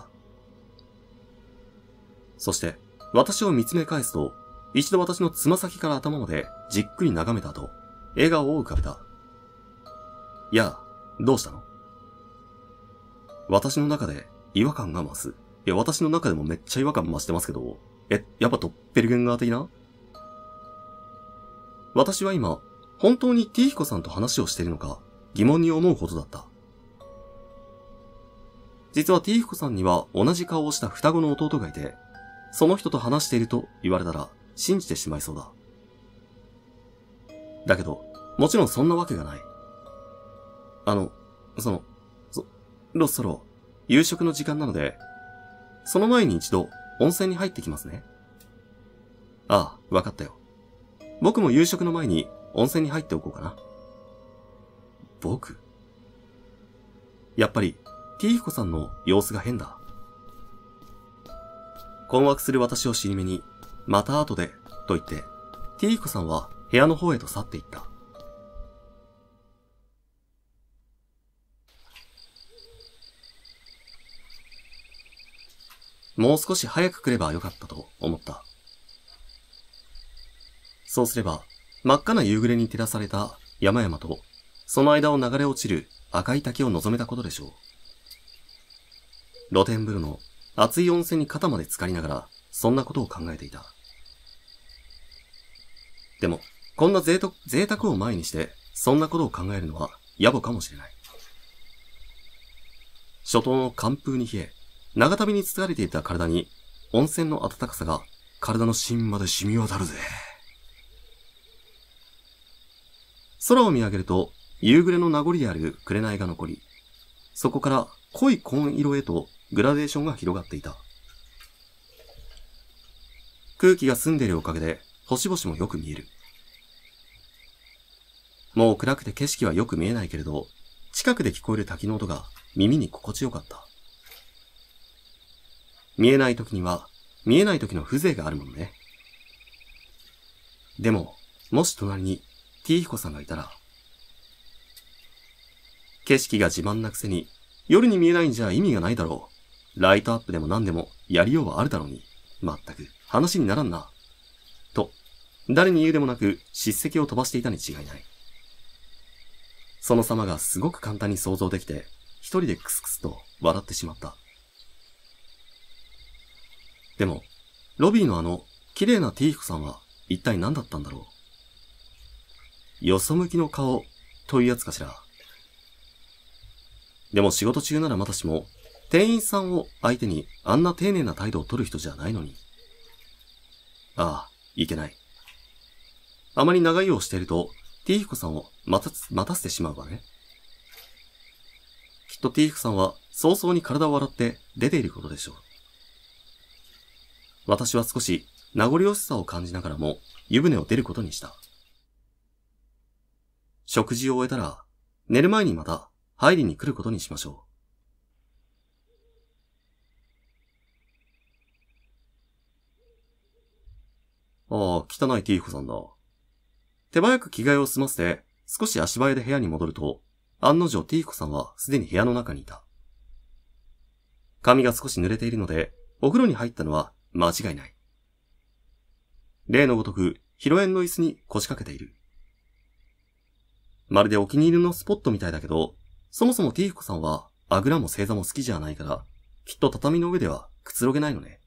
そして、私を見つめ返すと、一度私のつま先から頭までじっくり眺めた後、笑顔を浮かべた。いや、どうしたの？私の中で違和感が増す。いや、私の中でもめっちゃ違和感増してますけど、え、やっぱドッペルゲンガー的な？私は今、本当にティーフコさんと話をしているのか疑問に思うほどだった。実はティーフコさんには同じ顔をした双子の弟がいて、その人と話していると言われたら信じてしまいそうだ。だけど、もちろんそんなわけがない。あの、その、そ、ろそろ夕食の時間なので、その前に一度温泉に入ってきますね。ああ、わかったよ。僕も夕食の前に温泉に入っておこうかな。僕？やっぱり、ティーフコさんの様子が変だ。困惑する私を尻目に、また後で、と言って、ティーフコさんは部屋の方へと去っていった。もう少し早く来ればよかったと思った。そうすれば、真っ赤な夕暮れに照らされた山々と、その間を流れ落ちる赤い滝を望めたことでしょう。露天風呂の熱い温泉に肩まで浸かりながら、そんなことを考えていた。でも、こんな贅沢、贅沢を前にして、そんなことを考えるのは野暮かもしれない。初冬の寒風に冷え、長旅に包まれていた体に、温泉の暖かさが体の芯まで染み渡るぜ。空を見上げると、夕暮れの名残である紅が残り、そこから濃い紺色へとグラデーションが広がっていた。空気が澄んでいるおかげで、星々もよく見える。もう暗くて景色はよく見えないけれど、近くで聞こえる滝の音が耳に心地よかった。見えない時には、見えない時の風情があるものね。でも、もし隣にティーフコさんがいたら、景色が自慢なくせに、夜に見えないんじゃ意味がないだろう。ライトアップでも何でもやりようはあるだろうに。まったく話にならんな。と、誰に言うでもなく叱責を飛ばしていたに違いない。その様がすごく簡単に想像できて、一人でクスクスと笑ってしまった。でも、ロビーのあの、綺麗なティーフコさんは一体何だったんだろう。よそ向きの顔というやつかしら。でも仕事中ならまだしも、店員さんを相手にあんな丁寧な態度を取る人じゃないのに。ああ、いけない。あまり長居をしていると、ティーフコさんを待た、待たせてしまうわね。きっとティーフコさんは早々に体を洗って出ていることでしょう。私は少し名残惜しさを感じながらも湯船を出ることにした。食事を終えたら、寝る前にまた入りに来ることにしましょう。ああ、汚いティーフさんだ。手早く着替えを済ませて、少し足早で部屋に戻ると、案の定ティーコさんはすでに部屋の中にいた。髪が少し濡れているので、お風呂に入ったのは間違いない。例のごとく、広縁の椅子に腰掛けている。まるでお気に入りのスポットみたいだけど、そもそもティーコさんはあぐらも正座も好きじゃないから、きっと畳の上ではくつろげないのね。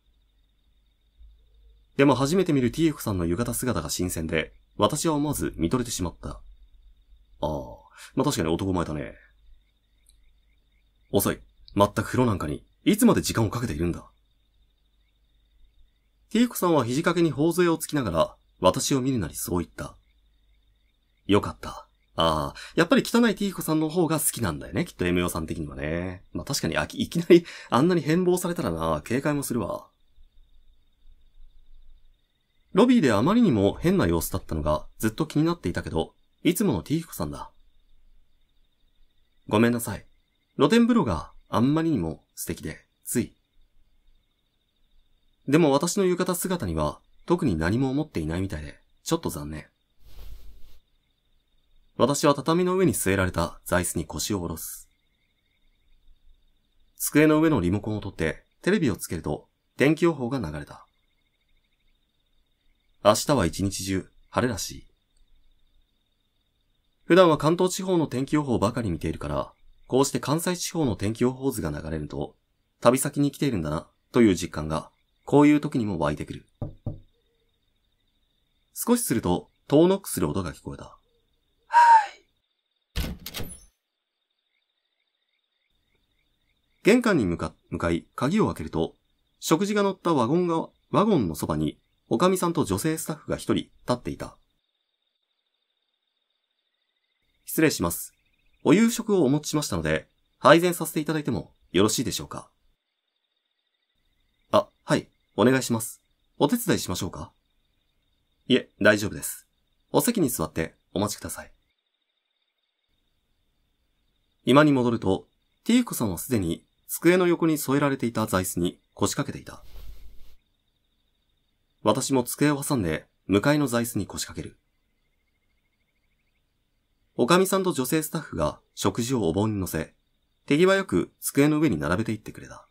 でも初めて見るティーコさんの浴衣姿が新鮮で、私は思わず見とれてしまった。ああ、まあ、確かに男前だね。遅い。全く風呂なんかに、いつまで時間をかけているんだ。ティーコさんは肘掛けに頬杖をつきながら、私を見るなりそう言った。よかった。ああ、やっぱり汚いティーコさんの方が好きなんだよね、きっと エム ヨさん的にはね。まあ、確かにあき、いきなりあんなに変貌されたらな、警戒もするわ。ロビーであまりにも変な様子だったのがずっと気になっていたけど、いつものティーコさんだ。ごめんなさい。露天風呂があんまりにも素敵で、つい。でも私の浴衣姿には特に何も思っていないみたいで、ちょっと残念。私は畳の上に据えられた座椅子に腰を下ろす。机の上のリモコンを取ってテレビをつけると天気予報が流れた。明日は一日中晴れらしい。普段は関東地方の天気予報ばかり見ているから、こうして関西地方の天気予報図が流れると、旅先に来ているんだな、という実感が、こういう時にも湧いてくる。少しすると、戸をノックする音が聞こえた。はーい。玄関に向か、向かい、鍵を開けると、食事が乗ったワゴンが、ワゴンのそばに、おかみさんと女性スタッフが一人立っていた。失礼します。お夕食をお持ちしましたので、配膳させていただいてもよろしいでしょうか。あ、はい、お願いします。お手伝いしましょうか。いえ、大丈夫です。お席に座ってお待ちください。今に戻ると、ティーコさんはすでに机の横に添えられていた座椅子に腰掛けていた。私も机を挟んで向かいの座椅子に腰掛ける。おかみさんと女性スタッフが食事をお盆に乗せ、手際よく机の上に並べていってくれた。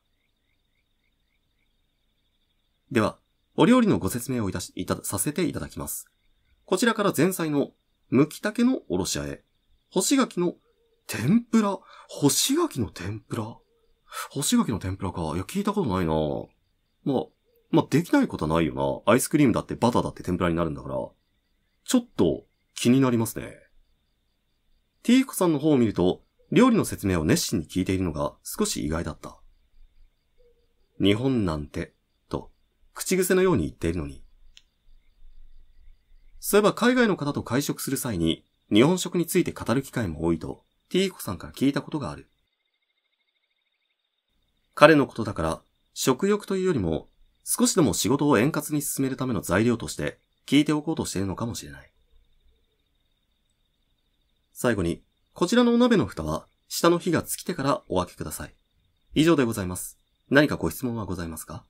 では、お料理のご説明をいたし、いた、させていただきます。こちらから前菜の、むきたけのおろしあえ、干し柿の天ぷら、干し柿の天ぷら干し柿の天ぷらか。いや、聞いたことないな。まあ、まあ、できないことはないよな。アイスクリームだってバターだって天ぷらになるんだから。ちょっと、気になりますね。ティーコさんの方を見ると、料理の説明を熱心に聞いているのが少し意外だった。日本なんて、と、口癖のように言っているのに。そういえば海外の方と会食する際に、日本食について語る機会も多いと、ティーコさんから聞いたことがある。彼のことだから、食欲というよりも、少しでも仕事を円滑に進めるための材料として、聞いておこうとしているのかもしれない。最後に、こちらのお鍋の蓋は、下の火が尽きてからお開けください。以上でございます。何かご質問はございますか？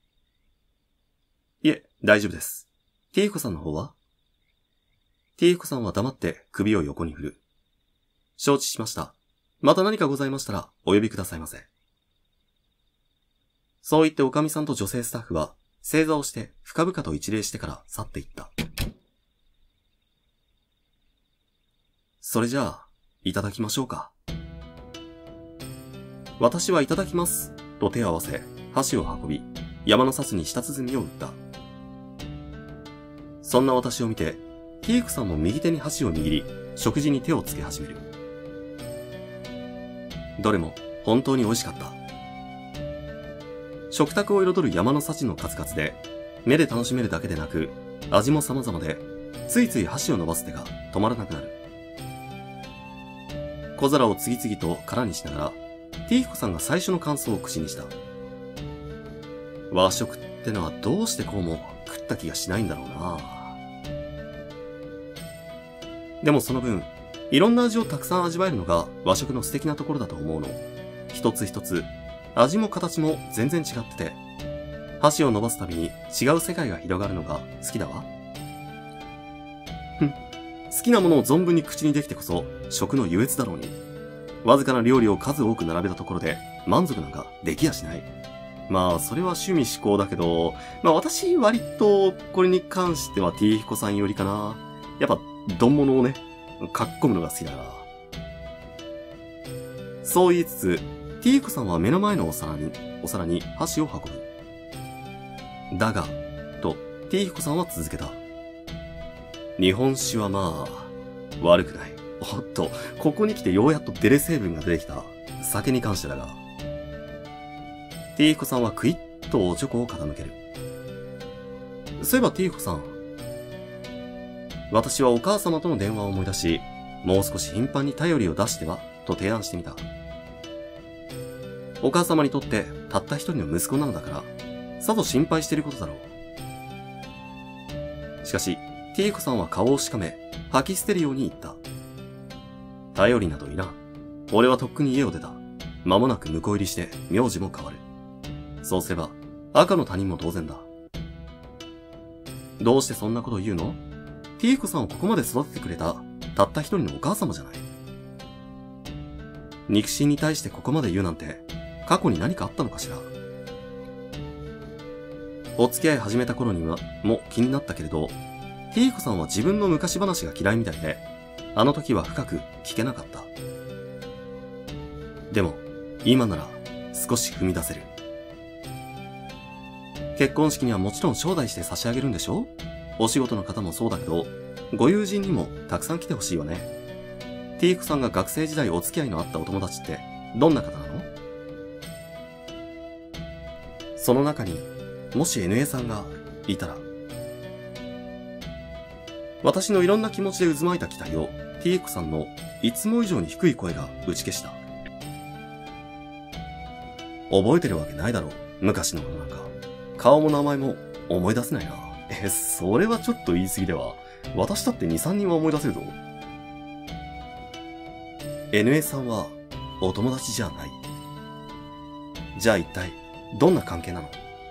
いえ、大丈夫です。ティーコさんの方は？ティーコさんは黙って首を横に振る。承知しました。また何かございましたら、お呼びくださいませ。そう言っておかみさんと女性スタッフは、正座をして深々と一礼してから去っていった。それじゃあ、いただきましょうか。私はいただきます、と手を合わせ、箸を運び、山の幸に舌鼓を打った。そんな私を見て、ティークさんも右手に箸を握り、食事に手をつけ始める。どれも本当に美味しかった。食卓を彩る山の幸の数々で、目で楽しめるだけでなく、味も様々で、ついつい箸を伸ばす手が止まらなくなる。小皿を次々と空にしながら、ティーコさんが最初の感想を口にした。和食ってのはどうしてこうも食った気がしないんだろうな。でもその分、いろんな味をたくさん味わえるのが和食の素敵なところだと思うの。一つ一つ、味も形も全然違ってて、箸を伸ばすたびに違う世界が広がるのが好きだわ。ふん。好きなものを存分に口にできてこそ食の優越だろうに。わずかな料理を数多く並べたところで満足なんかできやしない。まあ、それは趣味嗜好だけど、まあ私割とこれに関しては T 彦さんよりかな。やっぱ、丼物をね、かっこむのが好きだから。そう言いつつ、T 彦さんは目の前のお皿に、お皿に箸を運ぶ。だが、と T 彦さんは続けた。日本酒はまあ、悪くない。おっと、ここに来てようやっとデレ成分が出てきた。酒に関してだが。T 彦さんはクイッとおちょこを傾ける。そういえば T 彦さん。私はお母様との電話を思い出し、もう少し頻繁に頼りを出しては、と提案してみた。お母様にとってたった一人の息子なのだから、さぞ心配していることだろう。しかし、T 彦さんは顔をしかめ、吐き捨てるように言った。頼りなどいらん。俺はとっくに家を出た。間もなく婿入りして、名字も変わる。そうすれば、赤の他人も当然だ。どうしてそんなことを言うの？ T 子さんをここまで育ててくれた、たった一人のお母様じゃない。肉親に対してここまで言うなんて、過去に何かあったのかしら。お付き合い始めた頃には、も気になったけれど、T 子さんは自分の昔話が嫌いみたいで、あの時は深く聞けなかった。でも、今なら少し踏み出せる。結婚式にはもちろん招待して差し上げるんでしょ？お仕事の方もそうだけど、ご友人にもたくさん来てほしいわね。T 子さんが学生時代お付き合いのあったお友達ってどんな方なの？その中にもし エヌエー さんがいたら。私のいろんな気持ちで渦巻いた期待を T 子さんのいつも以上に低い声が打ち消した。覚えてるわけないだろう、昔のことなんか。顔も名前も思い出せないな。え、それはちょっと言い過ぎでは。私だってに、さんにんは思い出せるぞ。エヌエー さんはお友達じゃない。じゃあ一体どんな関係なの？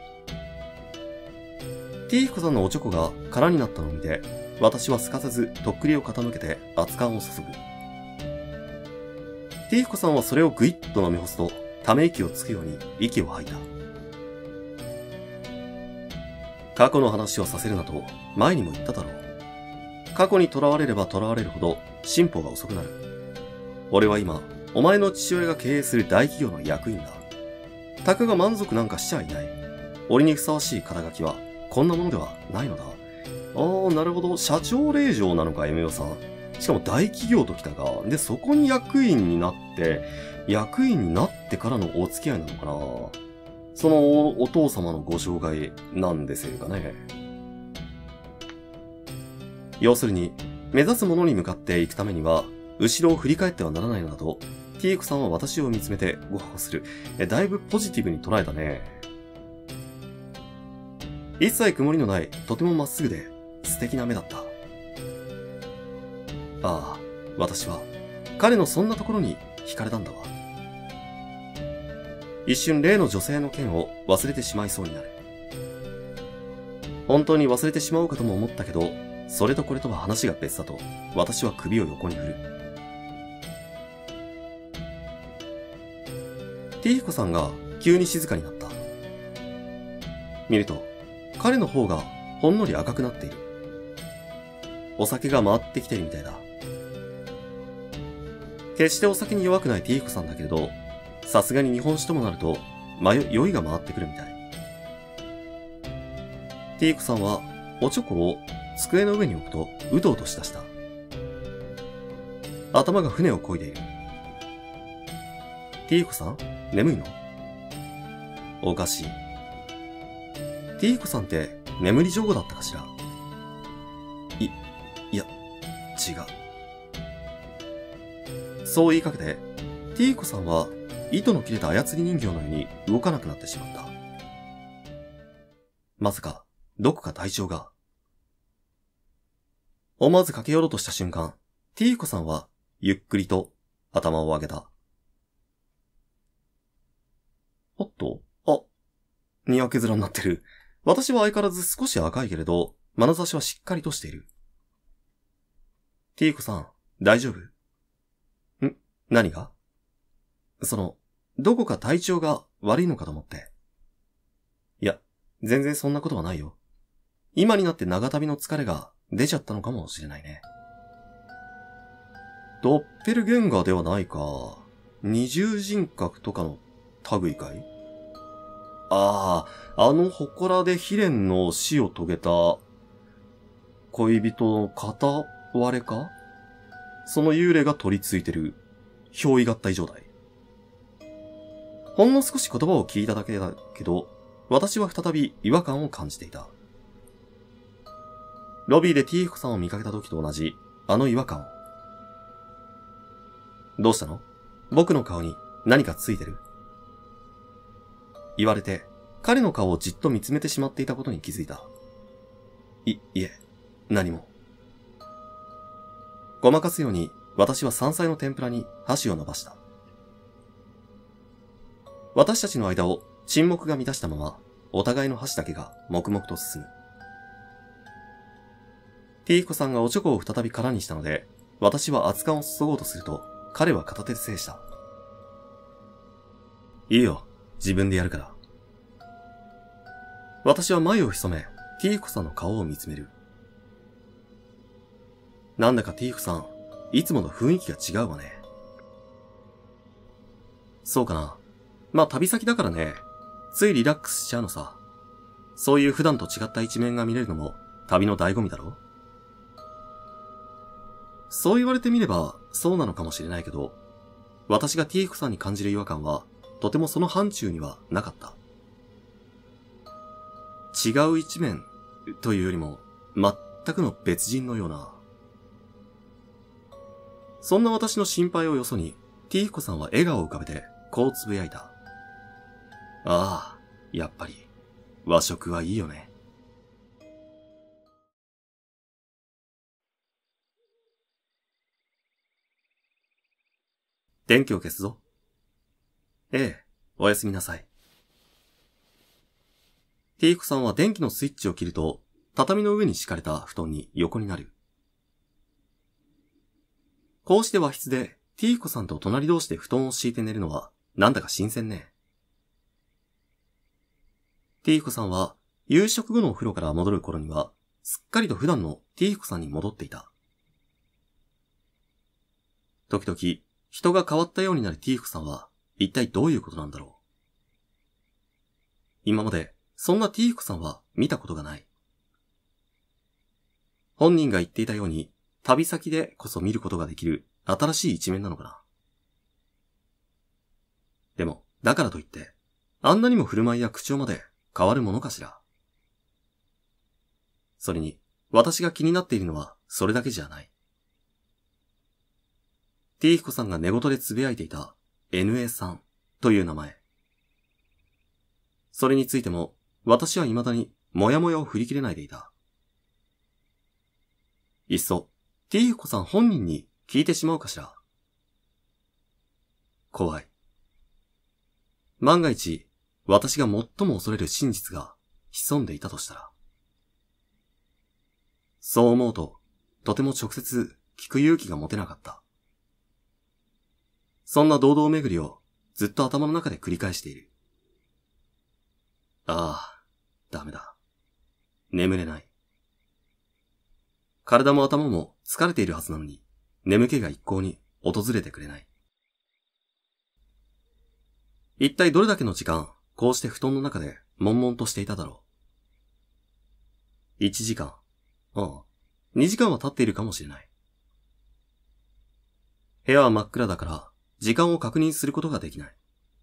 T 子さんのおちょこが空になったのを見て、私はすかさずとっくりを傾けて熱燗を注ぐ。T 子さんはそれをぐいっと飲み干すと、ため息をつくように息を吐いた。過去の話をさせるなと前にも言っただろう。過去に囚われれば囚われるほど進歩が遅くなる。俺は今、お前の父親が経営する大企業の役員だ。たかが満足なんかしちゃいない。俺にふさわしい肩書きはこんなものではないのだ。ああ、なるほど。社長令嬢なのか、エムヨさん。しかも大企業ときたか。で、そこに役員になって、役員になってからのお付き合いなのかな。その お, お父様のご障害なんですよかね。要するに、目指すものに向かっていくためには、後ろを振り返ってはならないのだと、T 子さんは私を見つめてご飯をする。え、だいぶポジティブに捉えたね。一切曇りのない、とてもまっすぐで、素敵な目だった。ああ、私は、彼のそんなところに惹かれたんだわ。一瞬例の女性の件を忘れてしまいそうになる。本当に忘れてしまうかとも思ったけど、それとこれとは話が別だと、私は首を横に振る。T 子さんが急に静かになった。見ると、彼の方がほんのり赤くなっている。お酒が回ってきてるみたいだ。決してお酒に弱くない T 子さんだけれど、さすがに日本酒ともなると、迷い、酔いが回ってくるみたい。T 子さんは、おちょこを机の上に置くと、うとうとしだした。頭が船を漕いでいる。T 子さん、眠いの？おかしい。T 子さんって眠り上手だったかしら？い、いや、違う。そう言いかけて、T 子さんは糸の切れた操り人形のように動かなくなってしまった。まさか、 どこか体調が。思わず駆け寄ろうとした瞬間、ティーコさんはゆっくりと頭を上げた。おっと、あ、にやけ面になってる。私は相変わらず少し赤いけれど、眼差しはしっかりとしている。ティーコさん、大丈夫？ん？何が？その、どこか体調が悪いのかと思って。いや、全然そんなことはないよ。今になって長旅の疲れが出ちゃったのかもしれないね。ドッペルゲンガーではないか。二重人格とかの類かい？ああ、あの祠で悲恋の死を遂げた恋人の片割れか？その幽霊が取り付いてる憑依合体状態。ほんの少し言葉を聞いただけだけど、私は再び違和感を感じていた。ロビーでティーコさんを見かけた時と同じ、あの違和感を。どうしたの？僕の顔に何かついてる？言われて、彼の顔をじっと見つめてしまっていたことに気づいた。い、いえ、何も。ごまかすように、私は山菜の天ぷらに箸を伸ばした。私たちの間を沈黙が満たしたまま、お互いの箸だけが黙々と進む。ティーコさんがおちょこを再び空にしたので、私は熱燗を注ごうとすると、彼は片手で制した。いいよ、自分でやるから。私は眉を潜め、ティーコさんの顔を見つめる。なんだかティーコさん、いつもの雰囲気が違うわね。そうかな。まあ旅先だからね、ついリラックスしちゃうのさ。そういう普段と違った一面が見れるのも旅の醍醐味だろ？そう言われてみればそうなのかもしれないけど、私がティーコさんに感じる違和感はとてもその範疇にはなかった。違う一面というよりも全くの別人のような。そんな私の心配をよそにティーコさんは笑顔を浮かべてこうつぶやいた。ああ、やっぱり和食はいいよね。電気を消すぞ。ええ、おやすみなさい。ティーコさんは電気のスイッチを切ると、畳の上に敷かれた布団に横になる。こうして和室でティーコさんと隣同士で布団を敷いて寝るのはなんだか新鮮ね。ティーコさんは夕食後のお風呂から戻る頃にはすっかりと普段のティーコさんに戻っていた。時々人が変わったようになるティーコさんは一体どういうことなんだろう。今までそんなティーコさんは見たことがない。本人が言っていたように旅先でこそ見ることができる新しい一面なのかな。でも、だからといって、あんなにも振る舞いや口調まで変わるものかしら。それに、私が気になっているのはそれだけじゃない。ティーヒコさんが寝言で呟いていた エヌエー さんという名前。それについても、私は未だにもやもやを振り切れないでいた。いっそ、ティーヒコさん本人に聞いてしまうかしら。怖い。万が一、私が最も恐れる真実が潜んでいたとしたら。そう思うと、とても直接聞く勇気が持てなかった。そんな堂々巡りをずっと頭の中で繰り返している。ああ、ダメだ。眠れない。体も頭も疲れているはずなのに、眠気が一向に訪れてくれない。一体どれだけの時間、こうして布団の中で悶々としていただろう。一時間、ああ、二時間は経っているかもしれない。部屋は真っ暗だから、時間を確認することができない。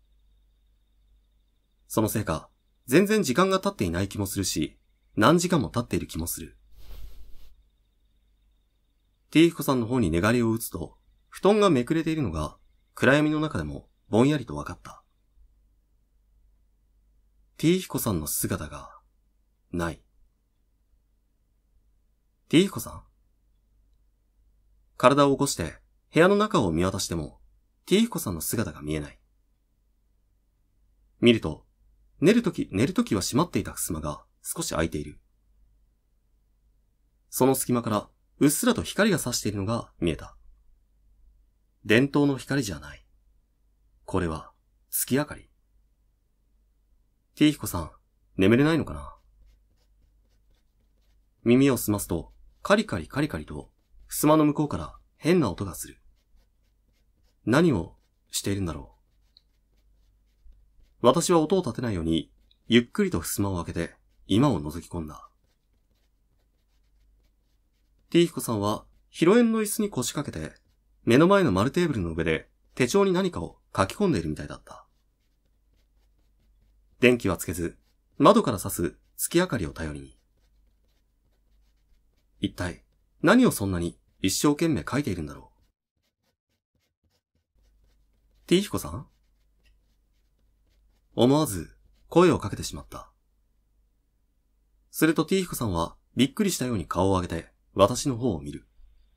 そのせいか、全然時間が経っていない気もするし、何時間も経っている気もする。ティーヒコさんの方に寝返りを打つと、布団がめくれているのが、暗闇の中でもぼんやりと分かった。ティーヒコさんの姿が、ない。 T 彦さん。体を起こして部屋の中を見渡しても T 彦さんの姿が見えない。見ると、寝るとき、寝るときは閉まっていた襖が少し開いている。その隙間からうっすらと光が差しているのが見えた。伝統の光じゃない。これは月明かり。T 彦さん、眠れないのかな？耳を澄ますと、カリカリカリカリと、襖の向こうから変な音がする。何をしているんだろう。私は音を立てないように、ゆっくりと襖を開けて、居間を覗き込んだ。T 彦さんは、広縁の椅子に腰掛けて、目の前の丸テーブルの上で、手帳に何かを書き込んでいるみたいだった。電気はつけず、窓から差す月明かりを頼りに。一体、何をそんなに一生懸命書いているんだろう。T 彦さん？思わず声をかけてしまった。すると T 彦さんはびっくりしたように顔を上げて私の方を見る。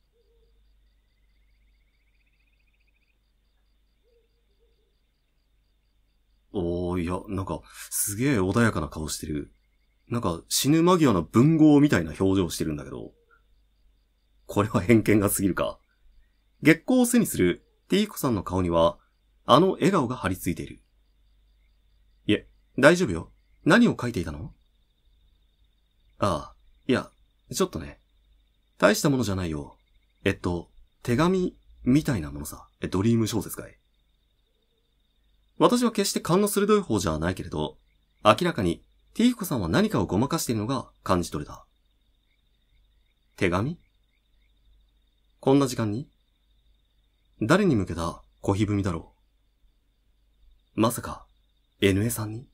おー、いや、なんか、すげえ穏やかな顔してる。なんか、死ぬ間際の文豪みたいな表情してるんだけど。これは偏見が過ぎるか。月光を背にする T 子さんの顔には、あの笑顔が張り付いている。いえ、大丈夫よ。何を書いていたの？ああ、いや、ちょっとね。大したものじゃないよ。えっと、手紙みたいなものさ。え、ドリーム小説かい。私は決して勘の鋭い方じゃないけれど、明らかに T 子さんは何かをごまかしているのが感じ取れた。手紙？こんな時間に？誰に向けた小秘文だろう。まさか、エヌエー さんに？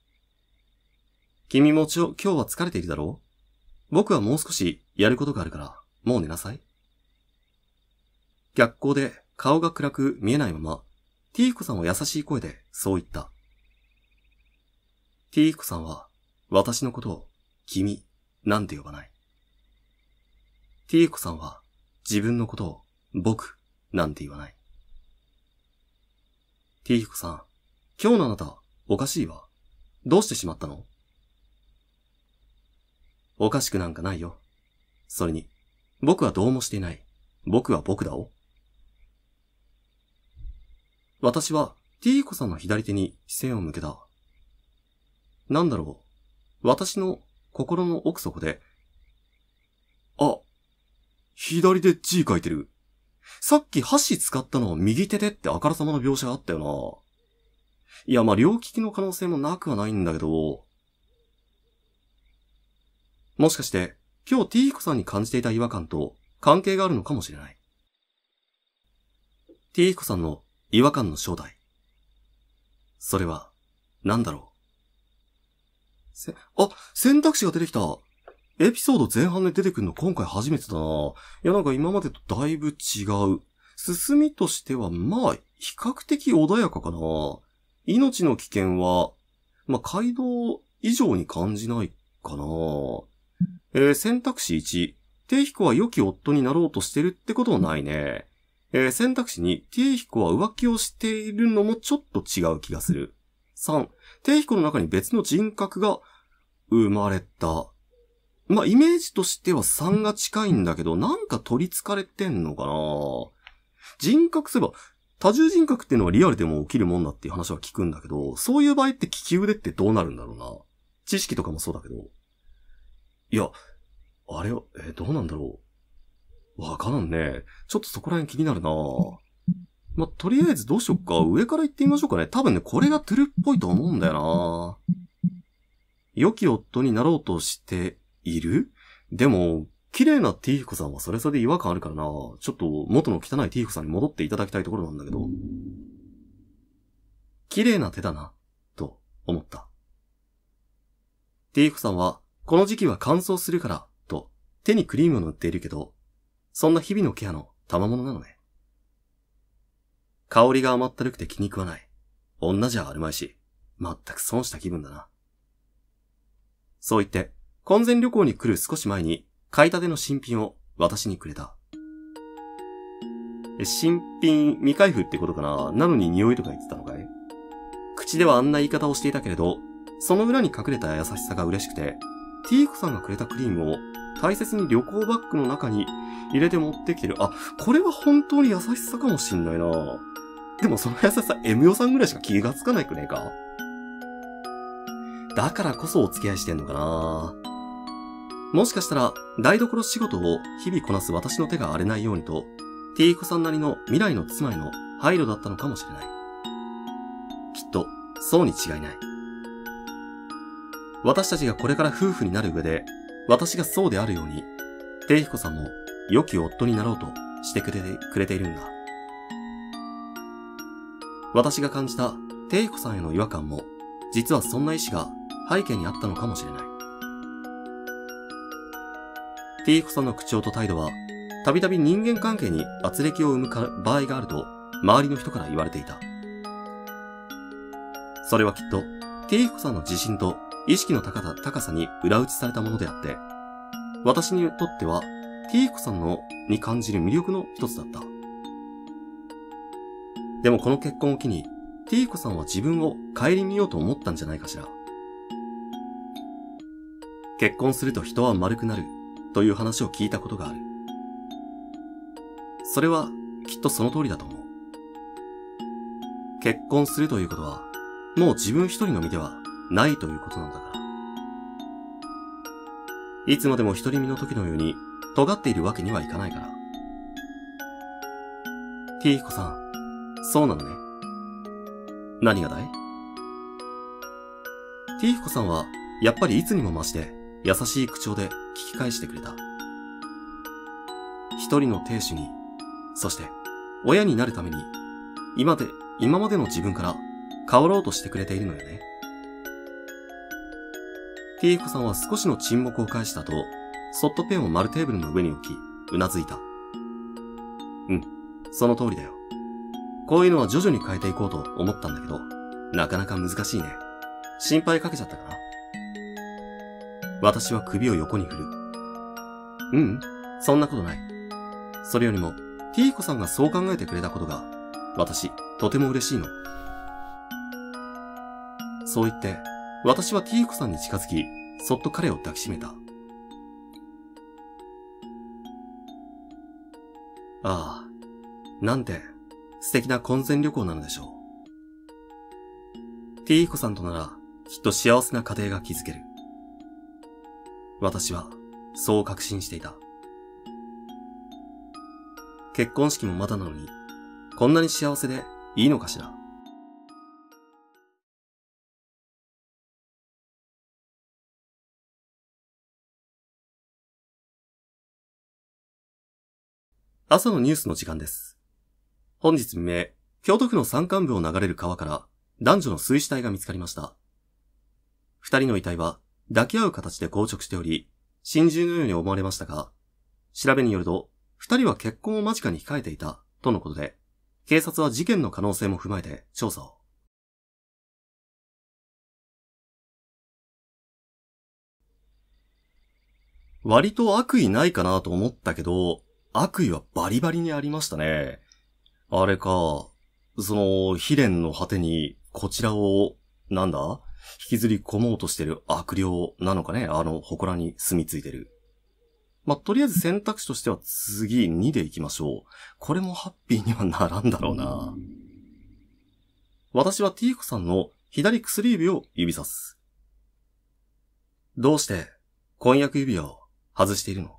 君もちょ、今日は疲れているだろう？僕はもう少しやることがあるから、もう寝なさい。逆光で顔が暗く見えないまま、T 子さんは優しい声でそう言った。T 子さんは私のことを君なんて呼ばない。T 子さんは自分のことを僕なんて言わない。T 子さん、今日のあなたおかしいわ。どうしてしまったの？おかしくなんかないよ。それに、僕はどうもしていない。僕は僕だお。私は T 子さんの左手に視線を向けた。なんだろう。私の心の奥底で、あ、左で字書いてる。さっき箸使ったのを右手でってあからさまの描写があったよな。いや、まあ、両利きの可能性もなくはないんだけど、もしかして、今日 T 子さんに感じていた違和感と関係があるのかもしれない。T 子さんの違和感の正体。それは、何だろう。せ、あ、選択肢が出てきた。エピソード前半で出てくるの今回初めてだな。いや、なんか今までとだいぶ違う。進みとしては、まあ、比較的穏やかかな。命の危険は、まあ、街道以上に感じないかな。えー、選択肢いち。T 彦は良き夫になろうとしてるってことはないね。えー、選択肢に T 彦は浮気をしているのもちょっと違う気がする。さん、T 彦の中に別の人格が生まれた。まあ、イメージとしてはさんが近いんだけど、なんか取り憑かれてんのかな。人格すれば、多重人格っていうのはリアルでも起きるもんだっていう話は聞くんだけど、そういう場合って利き腕ってどうなるんだろうな。知識とかもそうだけど。いや、あれは、えー、どうなんだろう。わからんね。ちょっとそこら辺気になるな。まあ、とりあえずどうしよっか。上から行ってみましょうかね。多分ね、これがトゥルっぽいと思うんだよな。良き夫になろうとしている？でも、綺麗な T 彦さんはそれそれで違和感あるからな。ちょっと元の汚い T 彦さんに戻っていただきたいところなんだけど。綺麗な手だな、と思った。T 彦さんは、この時期は乾燥するから、と手にクリームを塗っているけど、そんな日々のケアの賜物なのね。香りが甘ったるくて気に食わない。女じゃあるまいし、まったく損した気分だな。そう言って、婚前旅行に来る少し前に、 買いたての新品を私にくれた。新品未開封ってことかな。なのに匂いとか言ってたのかい？口ではあんな言い方をしていたけれど、その裏に隠れた優しさが嬉しくて、ティーコさんがくれたクリームを大切に旅行バッグの中に入れて持ってきてる。あ、これは本当に優しさかもしんないな。でもその優しさ エム ヨさんぐらいしか気がつかないくねえか？だからこそお付き合いしてんのかな。もしかしたら台所仕事を日々こなす私の手が荒れないようにと、ティーコさんなりの未来の妻への配慮だったのかもしれない。きっとそうに違いない。私たちがこれから夫婦になる上で、私がそうであるように、テイヒコさんも良き夫になろうとしてくれて、くれているんだ。私が感じたテイヒコさんへの違和感も、実はそんな意志が背景にあったのかもしれない。テイヒコさんの口調と態度は、たびたび人間関係に圧力を生む場合があると、周りの人から言われていた。それはきっと、テイヒコさんの自信と意識の高さ、高さに裏打ちされたものであって、私にとっては、ティーコさんのに感じる魅力の一つだった。でもこの結婚を機に、ティーコさんは自分を顧みようと思ったんじゃないかしら。結婚すると人は丸くなるという話を聞いたことがある。それはきっとその通りだと思う。結婚するということは、もう自分一人の身ではないということなんだから。いつまでも独り身の時のように尖っているわけにはいかないから。ティーヒコさん、そうなのね。何がだい？ティーヒコさんはやっぱりいつにも増して優しい口調で聞き返してくれた。一人の亭主に、そして親になるために今で、今までの自分から変わろうとしてくれているのよね。ティーヒコさんは少しの沈黙を返した後、そっとペンを丸テーブルの上に置き、うなずいた。うん、その通りだよ。こういうのは徐々に変えていこうと思ったんだけど、なかなか難しいね。心配かけちゃったかな？私は首を横に振る。うん、そんなことない。それよりも、ティーヒコさんがそう考えてくれたことが、私、とても嬉しいの。そう言って、私はティーヒコさんに近づき、そっと彼を抱きしめた。ああ、なんて素敵な婚前旅行なのでしょう。ティーヒコさんとならきっと幸せな家庭が築ける。私はそう確信していた。結婚式もまだなのに、こんなに幸せでいいのかしら。朝のニュースの時間です。本日未明、京都府の山間部を流れる川から男女の水死体が見つかりました。二人の遺体は抱き合う形で硬直しており、心中のように思われましたが、調べによると、二人は結婚を間近に控えていたとのことで、警察は事件の可能性も踏まえて調査を。割と悪意ないかなと思ったけど、悪意はバリバリにありましたね。あれか、その、悲恋の果てに、こちらを、なんだ？引きずり込もうとしてる悪霊なのかね？あの、祠に住み着いてる。まあ、とりあえず選択肢としては次にで行きましょう。これもハッピーにはならんだろうな。私はティーコさんの左薬指を指さす。どうして、婚約指輪を外しているの？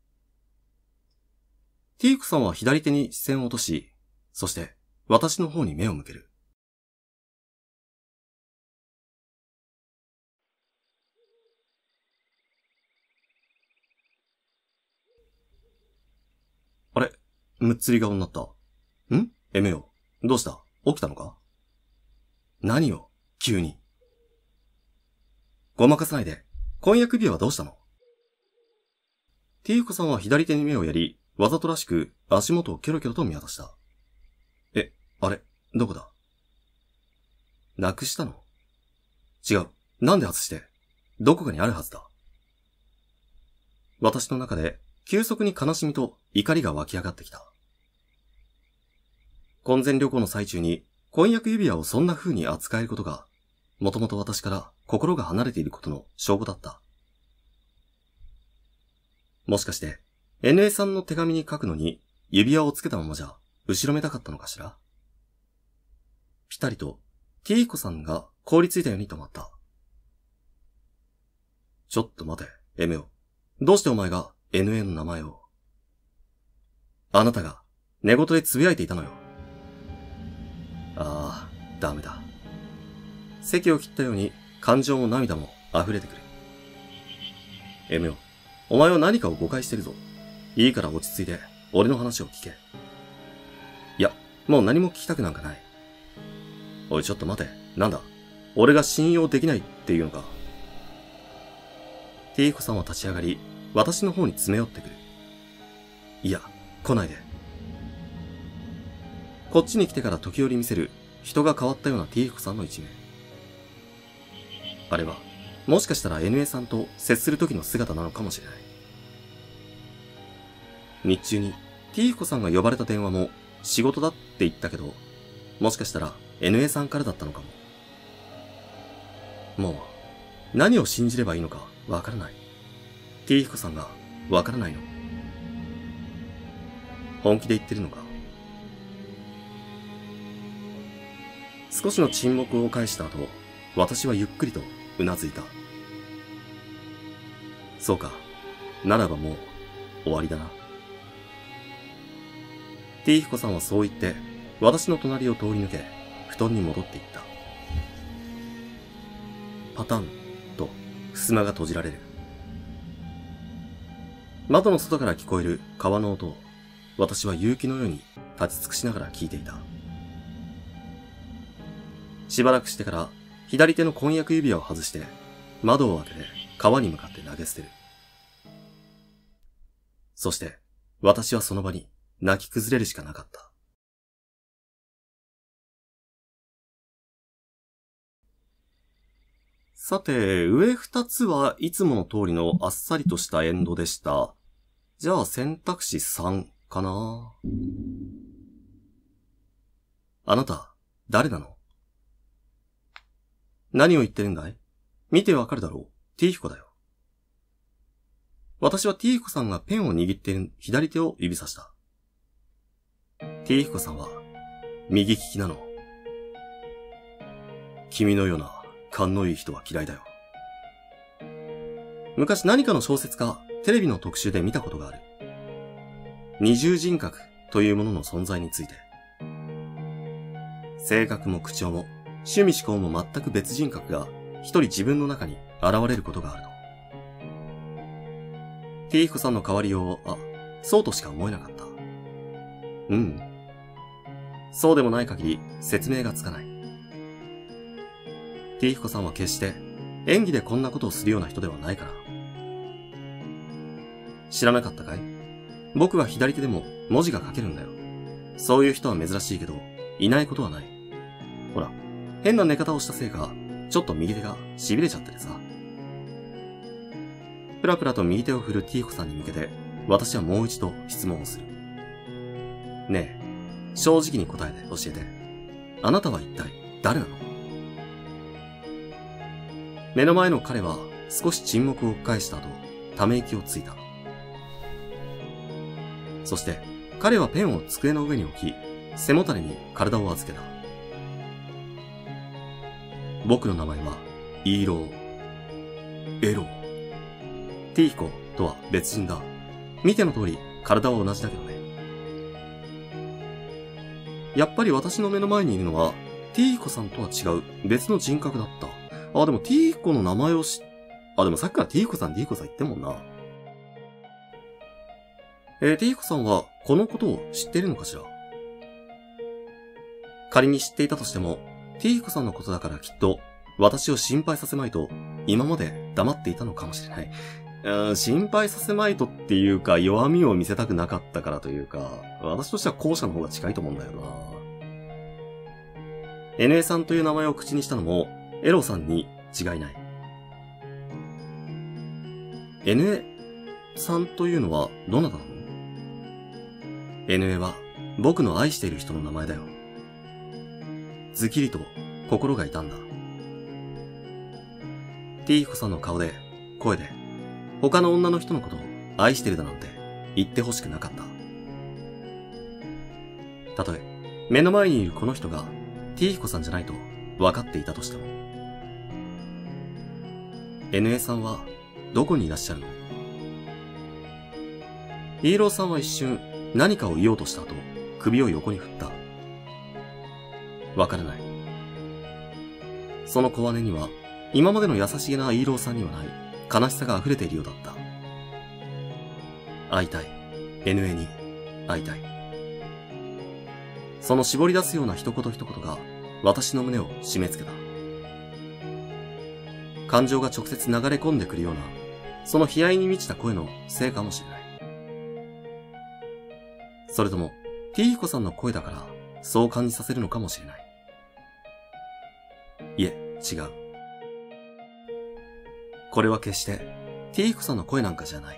ティーコさんは左手に視線を落とし、そして私の方に目を向ける。あれ？むっつり顔になった。ん？エメオ、どうした？起きたのか？何を？急に。ごまかさないで。婚約指輪はどうしたの？ティーコさんは左手に目をやり、わざとらしく足元をキョロキョロと見渡した。え、あれ？どこだ？なくしたの？違う。なんで外して？どこかにあるはずだ。 私の中で急速に悲しみと怒りが湧き上がってきた。婚前旅行の最中に婚約指輪をそんな風に扱えることが、もともと私から心が離れていることの証拠だった。もしかして、エヌエー さんの手紙に書くのに指輪をつけたままじゃ後ろめたかったのかしら。ぴたりと T 彦さんが凍りついたように止まった。ちょっと待て、エメオ。どうしてお前が エヌエー の名前を。あなたが寝言で呟いていたのよ。ああ、ダメだ。席を切ったように感情も涙も溢れてくる。エメオ、お前は何かを誤解してるぞ。いいから落ち着いて俺の話を聞け。いや、もう何も聞きたくなんかない。おいちょっと待て、なんだ。俺が信用できないっていうのか。T 彦さんは立ち上がり、私の方に詰め寄ってくる。いや、来ないで。こっちに来てから時折見せる人が変わったような T 彦さんの一面。あれは、もしかしたら エヌエー さんと接する時の姿なのかもしれない。日中に T 彦さんが呼ばれた電話も仕事だって言ったけど、もしかしたら エヌエー さんからだったのかも。もう、何を信じればいいのかわからない。T 彦さんがわからないの。本気で言ってるのか。少しの沈黙を返した後、私はゆっくりとうなずいた。そうか。ならばもう終わりだな。T 彦さんはそう言って、私の隣を通り抜け、布団に戻っていった。パタンと襖が閉じられる。窓の外から聞こえる川の音を、私は勇気のように立ち尽くしながら聞いていた。しばらくしてから左手の婚約指輪を外して窓を開けて川に向かって投げ捨てる。そして私はその場に泣き崩れるしかなかった。さて、上二つはいつもの通りのあっさりとしたエンドでした。じゃあ選択肢さんかな。あなた、誰なの？何を言ってるんだい？見てわかるだろう。T 彦だよ。私は T 彦さんがペンを握っている左手を指さした。T 彦さんは右利きなの。君のような勘のいい人は嫌いだよ。昔何かの小説かテレビの特集で見たことがある。二重人格というものの存在について。性格も口調も趣味思考も全く別人格が一人自分の中に現れることがあるの。T 彦さんの代わりを、あ、そうとしか思えなかった。うん。そうでもない限り説明がつかない。T 彦さんは決して演技でこんなことをするような人ではないから。知らなかったかい？僕は左手でも文字が書けるんだよ。そういう人は珍しいけど、いないことはない。ほら、変な寝方をしたせいか、ちょっと右手が痺れちゃっててさ。プラプラと右手を振る T 彦さんに向けて、私はもう一度質問をする。ねえ、正直に答えて教えて。あなたは一体誰なの？目の前の彼は少し沈黙を返した後、ため息をついた。そして彼はペンを机の上に置き、背もたれに体を預けた。僕の名前はイーロー、エロー。T 彦とは別人だ。見ての通り体は同じだけどね。やっぱり私の目の前にいるのは T 彦さんとは違う別の人格だった。あ、でも T 彦の名前をし、あ、でもさっきから T 彦さん T 彦さん言ってんもんな。えー、T 彦さんはこのことを知っているのかしら？仮に知っていたとしても、T 彦さんのことだからきっと私を心配させまいと今まで黙っていたのかもしれない。うん、心配させまいとっていうか弱みを見せたくなかったからというか、私としては後者の方が近いと思うんだよな。エヌエー さんという名前を口にしたのもエロさんに違いない。エヌエー、 さんというのはどなたなの？ エヌエー は僕の愛している人の名前だよ。ズキリと心が痛んだ。ティーヒコさんの顔で、声で、他の女の人のことを愛してるだなんて言ってほしくなかった。たとえ、目の前にいるこの人がティーヒコさんじゃないと分かっていたとしても。エヌエー さんはどこにいらっしゃるの？イーローさんは一瞬何かを言おうとした後、首を横に振った。わからない。その小姉には、今までの優しげなイーローさんにはない悲しさが溢れているようだった。会いたい。エヌエー に会いたい。その絞り出すような一言一言が私の胸を締め付けた。感情が直接流れ込んでくるような、その悲哀に満ちた声のせいかもしれない。それとも、ティーヒコさんの声だから、そう感じさせるのかもしれない。いえ、違う。これは決して、ティーヒコさんの声なんかじゃない。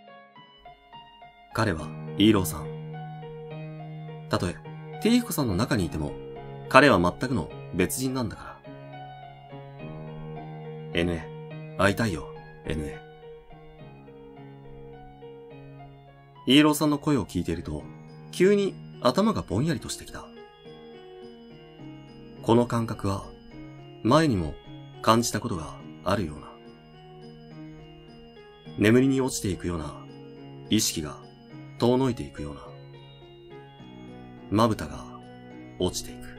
彼は、イーローさん。たとえ、ティーヒコさんの中にいても、彼は全くの別人なんだから。エヌエー、会いたいよ、エヌエー。イーローさんの声を聞いていると、急に頭がぼんやりとしてきた。この感覚は、前にも感じたことがあるような。眠りに落ちていくような、意識が遠のいていくような。まぶたが落ちていく。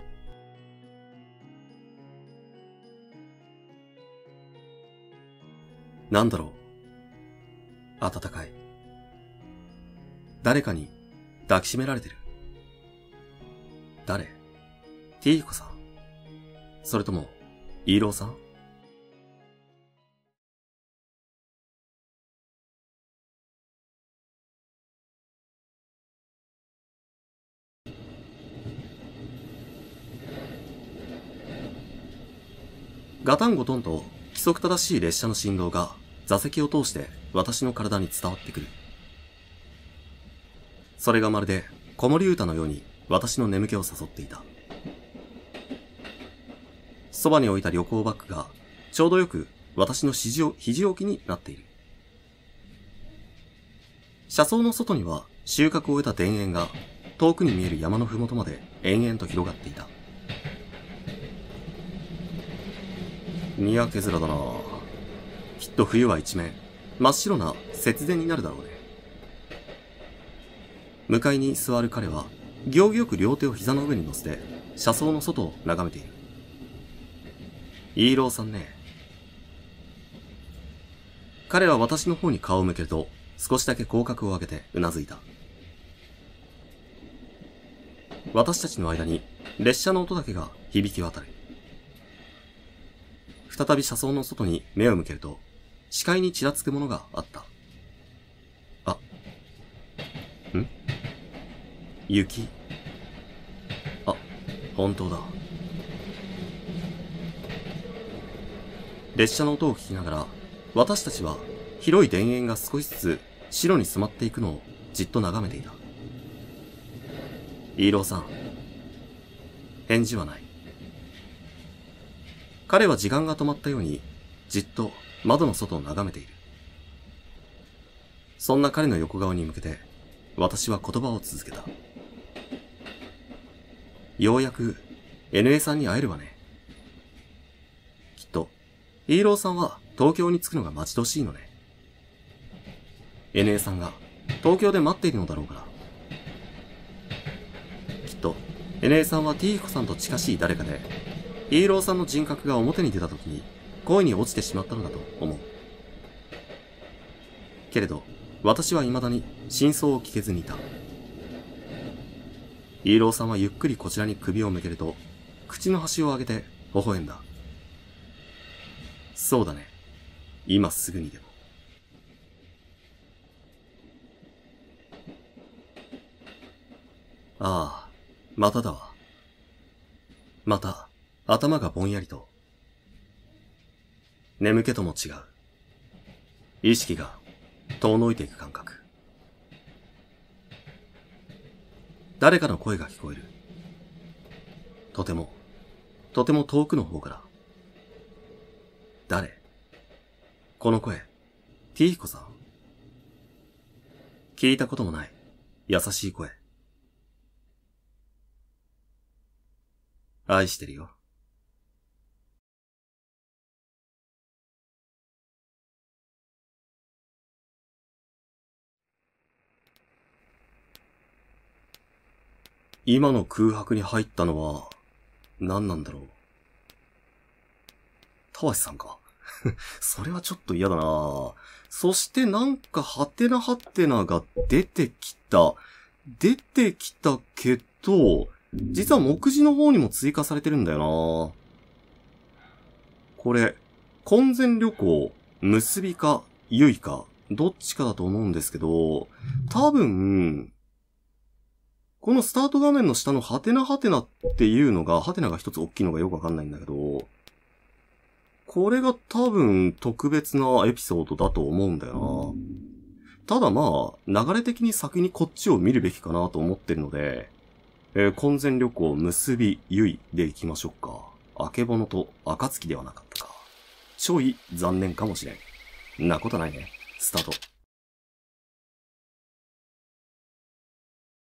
なんだろう。暖かい。誰かに抱きしめられてる。誰？ティーヒコさん？それとも、イーローさん？ガタンゴトンと規則正しい列車の振動が座席を通して私の体に伝わってくる。それがまるで子守歌のように私の眠気を誘っていた。そばに置いた旅行バッグがちょうどよく私の肘を、肘置きになっている。車窓の外には収穫を終えた田園が遠くに見える山のふもとまで延々と広がっていた。にやけ面だな。きっと冬は一面真っ白な雪原になるだろうね。向かいに座る彼は行儀よく両手を膝の上に乗せて車窓の外を眺めている。イーローさんね。彼は私の方に顔を向けると少しだけ口角を上げてうなずいた。私たちの間に列車の音だけが響き渡る。再び車窓の外に目を向けると視界にちらつくものがあった。あ、ん？雪。あ、本当だ。列車の音を聞きながら、私たちは広い田園が少しずつ白に染まっていくのをじっと眺めていた。イーローさん。返事はない。彼は時間が止まったように、じっと窓の外を眺めている。そんな彼の横顔に向けて、私は言葉を続けた。ようやく エヌエー さんに会えるわね。きっと、イーローさんは東京に着くのが待ち遠しいのね。エヌエー さんが東京で待っているのだろうから。きっと、エヌエー さんはティーヒコさんと近しい誰かで、イーローさんの人格が表に出た時に恋に落ちてしまったのだと思う。けれど、私は未だに真相を聞けずにいた。イーローさんはゆっくりこちらに首を向けると、口の端を上げて微笑んだ。そうだね。今すぐにでも。ああ、まただわ。また、頭がぼんやりと。眠気とも違う。意識が遠のいていく感覚。誰かの声が聞こえる。とても、とても遠くの方から。誰？この声、ティヒコさん。聞いたこともない、優しい声。愛してるよ。今の空白に入ったのは、何なんだろう。たわしさんか。それはちょっと嫌だな。そしてなんかハテナハテナが出てきた。出てきたけど、実は目次の方にも追加されてるんだよな。これ、婚前旅行、結びか、ゆいか、どっちかだと思うんですけど、多分、このスタート画面の下のハテナハテナっていうのが、ハテナが一つ大きいのがよくわかんないんだけど、これが多分特別なエピソードだと思うんだよな。ただまあ、流れ的に先にこっちを見るべきかなと思ってるので、えー、婚前旅行結びゆいで行きましょうか。あけぼのと暁ではなかったか。ちょい残念かもしれん。なことないね。スタート。